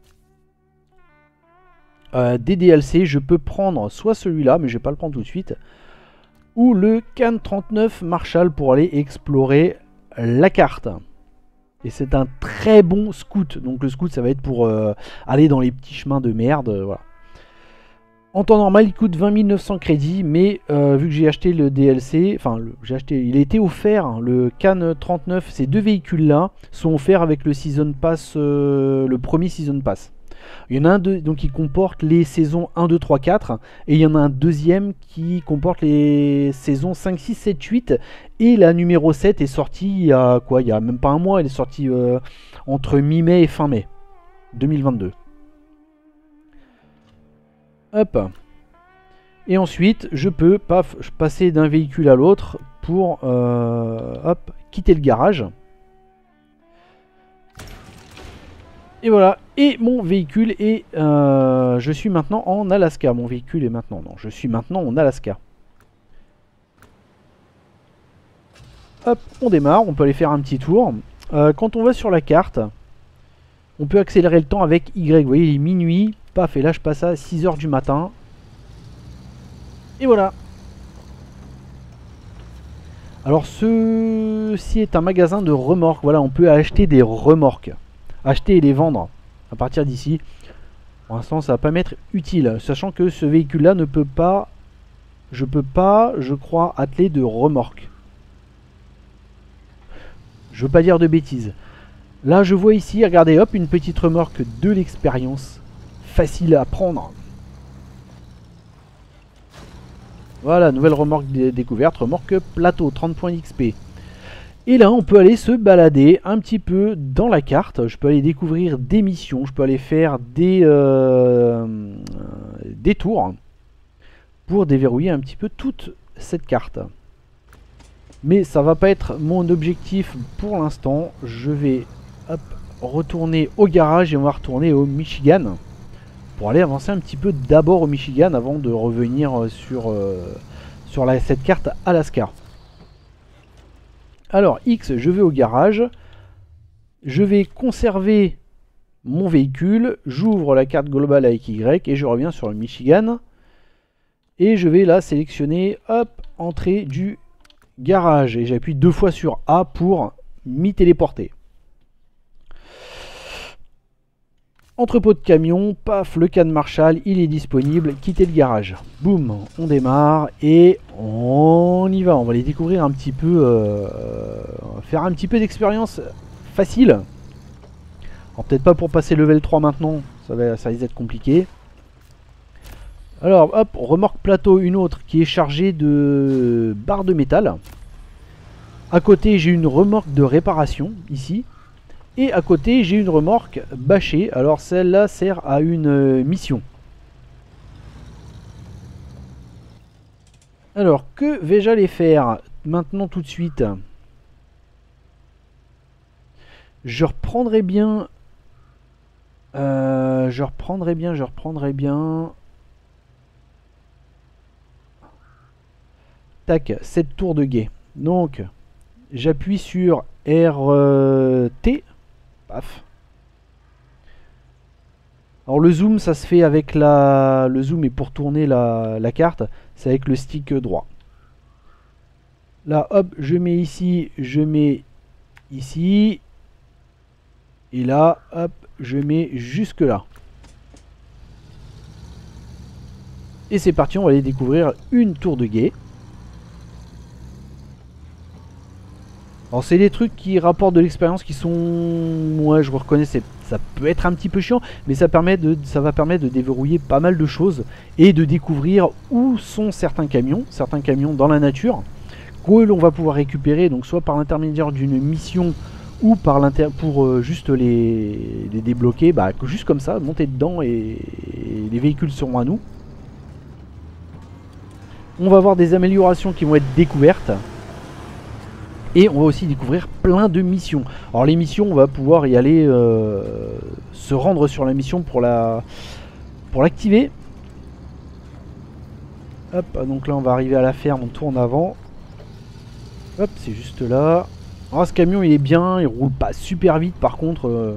des DLC, je peux prendre soit celui-là, mais je vais pas le prendre tout de suite, ou le CAN 39 Marshall pour aller explorer la carte. Et c'est un très bon scout. Donc le scout, ça va être pour aller dans les petits chemins de merde, voilà. En temps normal, il coûte 20 900 crédits, mais vu que j'ai acheté le DLC, enfin, il a été offert, hein, le CAN 39, ces deux véhicules-là sont offerts avec le Season Pass, le premier Season Pass. Il y en a un donc, qui comporte les saisons 1, 2, 3, 4, et il y en a un deuxième qui comporte les saisons 5, 6, 7, 8, et la numéro 7 est sortie il y a quoi, il y a même pas un mois, elle est sortie entre mi-mai et fin mai 2022. Hop. Et ensuite, je peux passer d'un véhicule à l'autre pour hop, quitter le garage. Et voilà. Et mon véhicule est... je suis maintenant en Alaska. Mon véhicule est maintenant... Non, je suis maintenant en Alaska. Hop, on démarre. On peut aller faire un petit tour. Quand on va sur la carte, on peut accélérer le temps avec Y. Vous voyez, il est minuit. Paf, et là je passe à 6 h du matin. Et voilà. Alors ceci est un magasin de remorques. Voilà, on peut acheter des remorques. Acheter et les vendre à partir d'ici. Pour l'instant ça va pas m'être utile. Sachant que ce véhicule là ne peut pas... Je peux pas, je crois, atteler de remorque. Je veux pas dire de bêtises. Là je vois ici, regardez, hop, une petite remorque de l'expérience. Facile à prendre. Voilà, nouvelle remorque découverte, remorque plateau, 30 points d'XP. Et là, on peut aller se balader un petit peu dans la carte. Je peux aller découvrir des missions, je peux aller faire des tours pour déverrouiller un petit peu toute cette carte. Mais ça va pas être mon objectif pour l'instant. Je vais hop, retourner au garage et on va retourner au Michigan. Pour aller avancer un petit peu d'abord au Michigan avant de revenir sur cette carte Alaska. Alors X, je vais au garage. Je vais conserver mon véhicule. J'ouvre la carte globale avec Y et je reviens sur le Michigan. Et je vais là sélectionner, hop, entrée du garage. Et j'appuie 2 fois sur A pour m'y téléporter. Entrepôt de camion, paf, le CAN Marshall, il est disponible, quittez le garage. Boum, on démarre et on y va. On va les découvrir un petit peu, faire un petit peu d'expérience facile. Alors peut-être pas pour passer level 3 maintenant, ça risque d'être compliqué. Alors hop, remorque plateau, une autre qui est chargée de barres de métal. À côté, j'ai une remorque de réparation, ici. Et à côté, j'ai une remorque bâchée. Alors celle-là sert à une mission. Alors, que vais-je aller faire maintenant tout de suite? Je reprendrai bien... je reprendrai bien... Tac, cette tour de guet. Donc, j'appuie sur RT. Paf. Alors le zoom, ça se fait avec la... Le zoom est pour tourner la carte, c'est avec le stick droit. Là, hop, je mets ici, je mets ici. Et là, hop, je mets jusque là. Et c'est parti, on va aller découvrir une tour de guet. Alors c'est des trucs qui rapportent de l'expérience qui sont... Ouais, je vous reconnais, ça peut être un petit peu chiant, mais ça va permettre de déverrouiller pas mal de choses et de découvrir où sont certains camions dans la nature, que l'on va pouvoir récupérer, donc soit par l'intermédiaire d'une mission ou par pour juste les débloquer, bah, juste comme ça, monter dedans et les véhicules seront à nous. On va avoir des améliorations qui vont être découvertes. Et on va aussi découvrir plein de missions. Alors les missions, on va pouvoir y aller, se rendre sur la mission pour l'activer. Hop, donc là on va arriver à la ferme, on tourne avant. Hop, c'est juste là. Alors ce camion il est bien, il roule pas super vite par contre.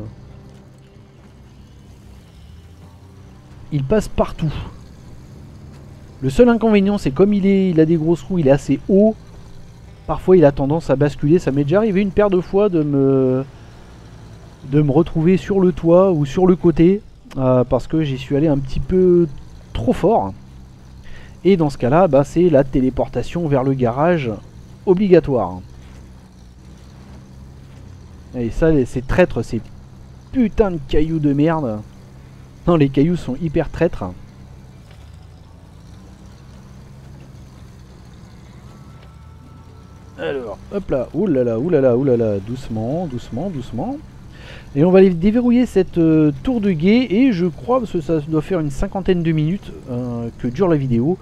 Il passe partout. Le seul inconvénient c'est comme il a des grosses roues, il est assez haut. Parfois il a tendance à basculer, ça m'est déjà arrivé une paire de fois de me retrouver sur le toit ou sur le côté parce que j'y suis allé un petit peu trop fort. Et dans ce cas là, bah, c'est la téléportation vers le garage obligatoire. Et ça, ces traîtres, ces putains de cailloux de merde. Non, les cailloux sont hyper traîtres. Alors, hop là, oulala, oulala, oulala, doucement, doucement, doucement. Et on va aller déverrouiller cette tour de guet. Et je crois, parce que ça doit faire une cinquantaine de minutes que dure la vidéo.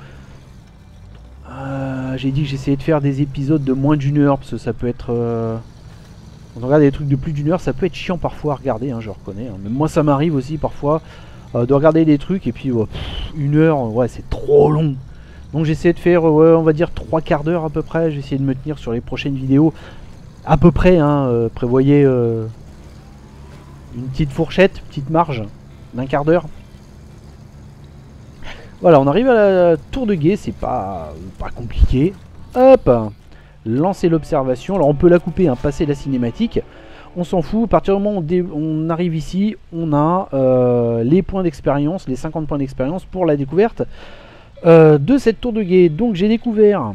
J'ai dit que j'essayais de faire des épisodes de moins d'une heure, parce que ça peut être... quand on regarde des trucs de plus d'une heure, ça peut être chiant parfois à regarder, hein, je reconnais. Hein. Même moi ça m'arrive aussi parfois de regarder des trucs et puis une heure, ouais c'est trop long. Donc j'essaie de faire, on va dire 3 quarts d'heure à peu près. J'essaie de me tenir sur les prochaines vidéos. À peu près, hein, prévoyez une petite fourchette, petite marge d'un quart d'heure. Voilà, on arrive à la tour de guet, c'est pas compliqué. Hop, lancer l'observation. Alors on peut la couper, hein, passer la cinématique. On s'en fout, à partir du moment où on arrive ici, on a les points d'expérience, les 50 points d'expérience pour la découverte de cette tour de guet. Donc j'ai découvert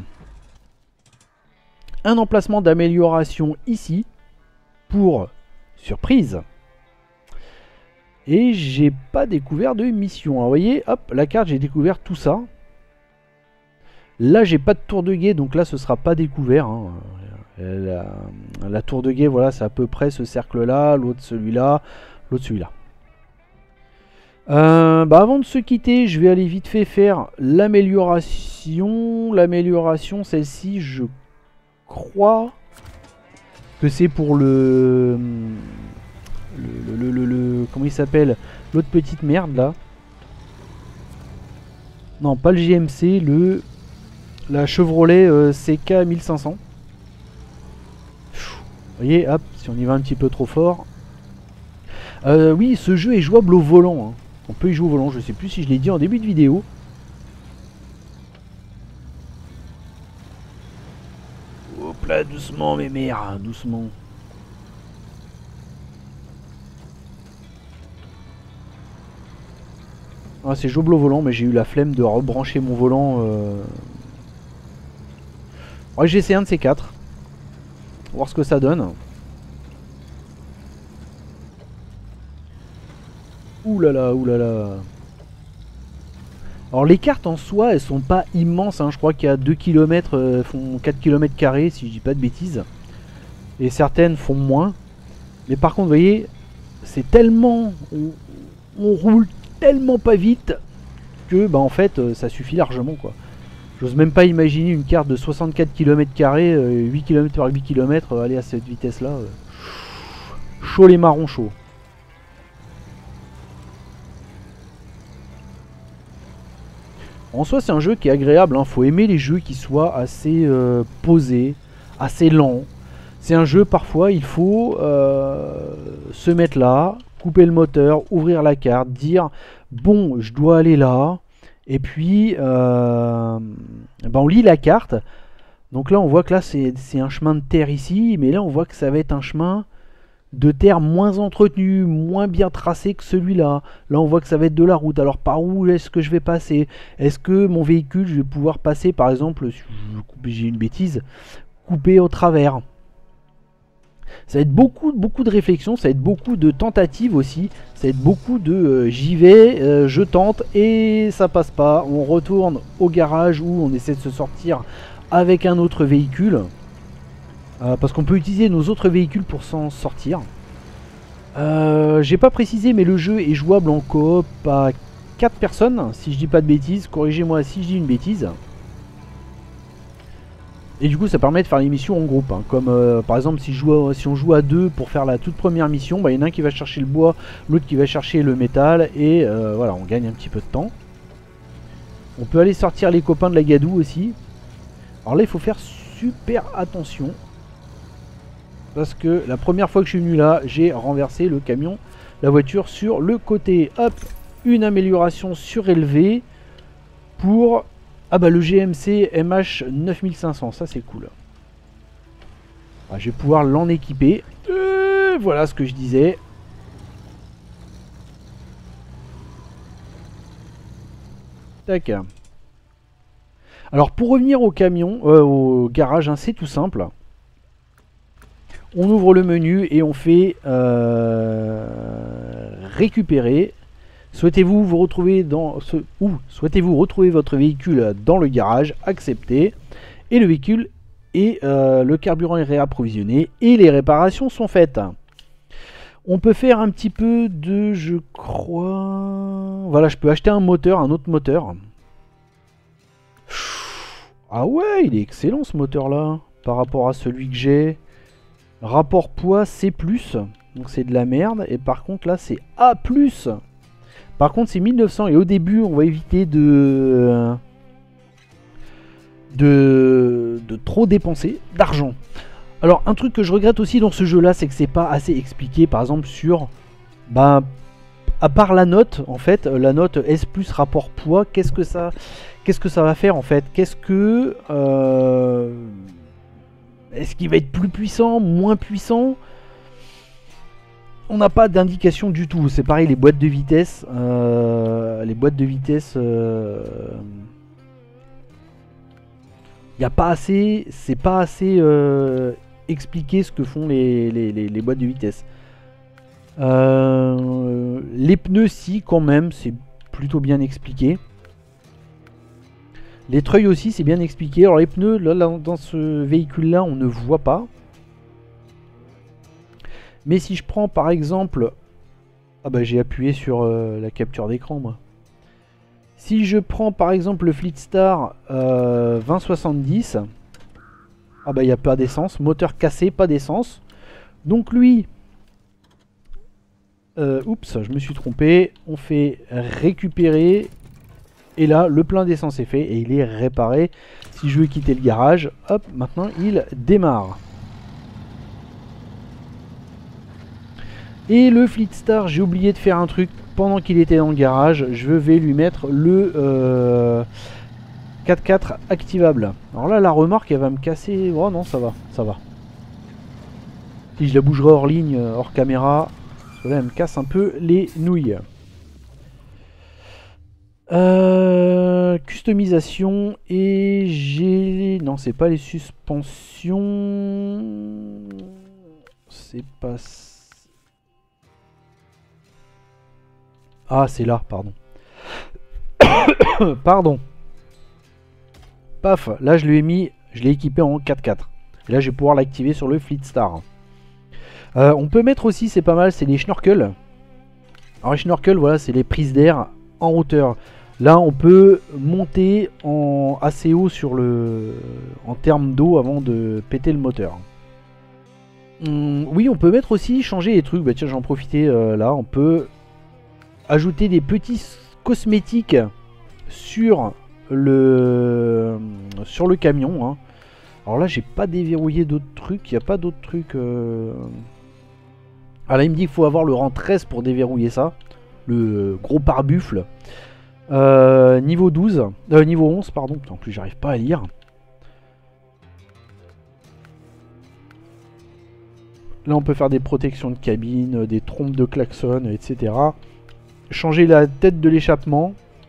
un emplacement d'amélioration ici pour surprise. Et j'ai pas découvert de mission. Alors vous voyez, hop, la carte, j'ai découvert tout ça. Là j'ai pas de tour de guet, donc là ce sera pas découvert. Hein. La tour de guet, voilà, c'est à peu près ce cercle là, l'autre celui-là, l'autre celui-là. Bah avant de se quitter, je vais aller vite fait faire l'amélioration. L'amélioration, celle-ci, je crois que c'est pour le comment il s'appelle, l'autre petite merde là. Non, pas le GMC, la Chevrolet CK 1500. Vous voyez, hop, si on y va un petit peu trop fort. Oui, ce jeu est jouable au volant. Hein. On peut y jouer au volant, je sais plus si je l'ai dit en début de vidéo. Hop là, doucement mes mères, doucement. Ah, c'est jouable au volant, mais j'ai eu la flemme de rebrancher mon volant. Ouais, j'ai essayé un de ces quatre. Voir ce que ça donne. Ouh là là, ouh là là. Alors les cartes en soi, elles sont pas immenses. Hein. Je crois qu'il y a 2 km, font 4 km carrés, si je dis pas de bêtises. Et certaines font moins. Mais par contre, vous voyez, c'est tellement... On roule tellement pas vite que, bah en fait, ça suffit largement, quoi. J'ose même pas imaginer une carte de 64 km², 8 km par 8 km, aller à cette vitesse-là. Chaud les marrons chauds. En soi, c'est un jeu qui est agréable. Faut aimer les jeux qui soient assez posés, assez lents. C'est un jeu, parfois, il faut se mettre là, couper le moteur, ouvrir la carte, dire bon, je dois aller là. Et puis, on lit la carte. Donc là, on voit que là, c'est un chemin de terre ici. Mais là, on voit que ça va être un chemin de terre moins entretenu, moins bien tracé que celui-là. Là, on voit que ça va être de la route. Alors, par où est-ce que je vais passer? Est-ce que mon véhicule, je vais pouvoir passer, par exemple, j'ai une bêtise, couper au travers? Ça va être beaucoup de réflexion, ça va être beaucoup de tentatives aussi, ça va être beaucoup de j'y vais, je tente et ça passe pas. On retourne au garage où on essaie de se sortir avec un autre véhicule. Parce qu'on peut utiliser nos autres véhicules pour s'en sortir. J'ai pas précisé, mais le jeu est jouable en coop à 4 personnes, si je dis pas de bêtises. Corrigez-moi si je dis une bêtise. Et du coup, ça permet de faire les missions en groupe. Hein. Comme par exemple, si on joue à 2 pour faire la toute première mission, il y en a un qui va chercher le bois, l'autre qui va chercher le métal. Et voilà, on gagne un petit peu de temps. On peut aller sortir les copains de la gadoue aussi. Alors là, il faut faire super attention. Parce que la première fois que je suis venu là, j'ai renversé le camion, la voiture sur le côté. Hop, une amélioration surélevée pour le GMC MH 9500. Ça, c'est cool. Je vais pouvoir l'en équiper. Voilà ce que je disais. Tac. Alors, pour revenir au camion, au garage, c'est tout simple. On ouvre le menu et on fait récupérer. Souhaitez-vous vous retrouver souhaitez-vous retrouver votre véhicule dans le garage? Accepter. Et le véhicule et le carburant est réapprovisionné et les réparations sont faites. On peut faire un petit peu de, je crois, voilà, je peux acheter un moteur, un autre moteur. Ah ouais, il est excellent ce moteur là par rapport à celui que j'ai. Rapport poids C+, donc c'est de la merde. Et par contre là c'est A+. Par contre c'est 1900 et au début on va éviter de trop dépenser d'argent. Alors un truc que je regrette aussi dans ce jeu là, c'est que c'est pas assez expliqué. Par exemple sur, à part la note, en fait, la note S+ rapport poids, qu'est-ce que ça va faire en fait? Qu'est-ce que... Est-ce qu'il va être plus puissant, moins puissant? On n'a pas d'indication du tout. C'est pareil, les boîtes de vitesse. Il n'y a pas assez... C'est pas assez expliqué ce que font les boîtes de vitesse. Les pneus, si, quand même, c'est plutôt bien expliqué. Les treuils aussi, c'est bien expliqué. Alors les pneus, là, dans ce véhicule-là, on ne voit pas. Mais si je prends par exemple... j'ai appuyé sur la capture d'écran, moi. Si je prends par exemple le Fleetstar 2070, il n'y a pas d'essence. Moteur cassé, pas d'essence. Donc lui... oups, je me suis trompé. On fait récupérer... Et là, le plein d'essence est fait et il est réparé. Si je veux quitter le garage, hop, maintenant il démarre. Et le Fleetstar, j'ai oublié de faire un truc pendant qu'il était dans le garage. Je vais lui mettre le 4x4 activable. Alors là, la remorque, elle va me casser. Oh non, ça va, ça va. Si je la bougerai hors ligne, hors caméra, là, elle me casse un peu les nouilles. Customisation et j'ai... Non, c'est pas les suspensions. C'est pas... Ah, c'est là, pardon. Pardon. Paf, là je lui ai mis... Je l'ai équipé en 4x4. Et là je vais pouvoir l'activer sur le Fleetstar. On peut mettre aussi, c'est pas mal, c'est les schnorkels. Alors les schnorkels, voilà, c'est les prises d'air en hauteur. Là on peut monter assez haut en termes d'eau avant de péter le moteur. Oui, on peut mettre aussi, changer les trucs. Bah tiens, j'en profiter là. On peut ajouter des petits cosmétiques sur le camion. Hein. Alors là, j'ai pas déverrouillé d'autres trucs. Il n'y a pas d'autres trucs. Ah là, il me dit qu'il faut avoir le rang 13 pour déverrouiller ça. Le gros pare-buffle. Niveau 12. Niveau 11, pardon. En plus, j'arrive pas à lire. Là, on peut faire des protections de cabine, des trompes de klaxon, etc. Changer la tête de l'échappement.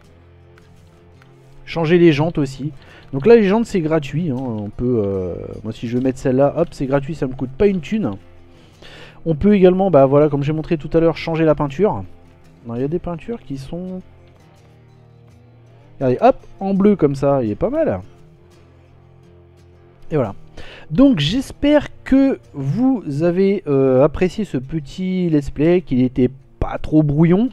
Changer les jantes aussi. Donc là, les jantes, c'est gratuit. Hein. On peut, moi, si je veux mettre celle-là, hop, c'est gratuit, ça me coûte pas une thune. On peut également, bah voilà, comme j'ai montré tout à l'heure, changer la peinture. Il y a des peintures qui sont... Regardez, hop, en bleu comme ça, il est pas mal. Et voilà. Donc j'espère que vous avez apprécié ce petit let's play, qu'il n'était pas trop brouillon.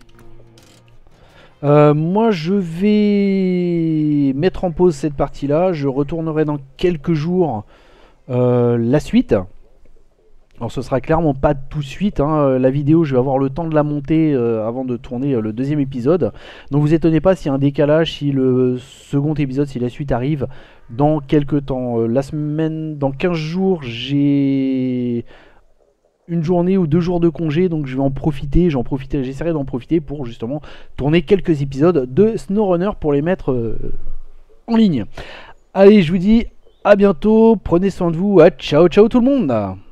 Moi je vais mettre en pause cette partie là, je retournerai dans quelques jours la suite. Alors ce sera clairement pas tout de suite, hein. La vidéo je vais avoir le temps de la monter avant de tourner le deuxième épisode. Donc vous étonnez pas s'il y a un décalage, si le second épisode, si la suite arrive dans quelques temps. La semaine, dans 15 jours, j'ai une journée ou 2 jours de congé, donc je vais en profiter, j'essaierai d'en profiter pour justement tourner quelques épisodes de SnowRunner pour les mettre en ligne. Allez, je vous dis à bientôt, prenez soin de vous, ciao ciao tout le monde.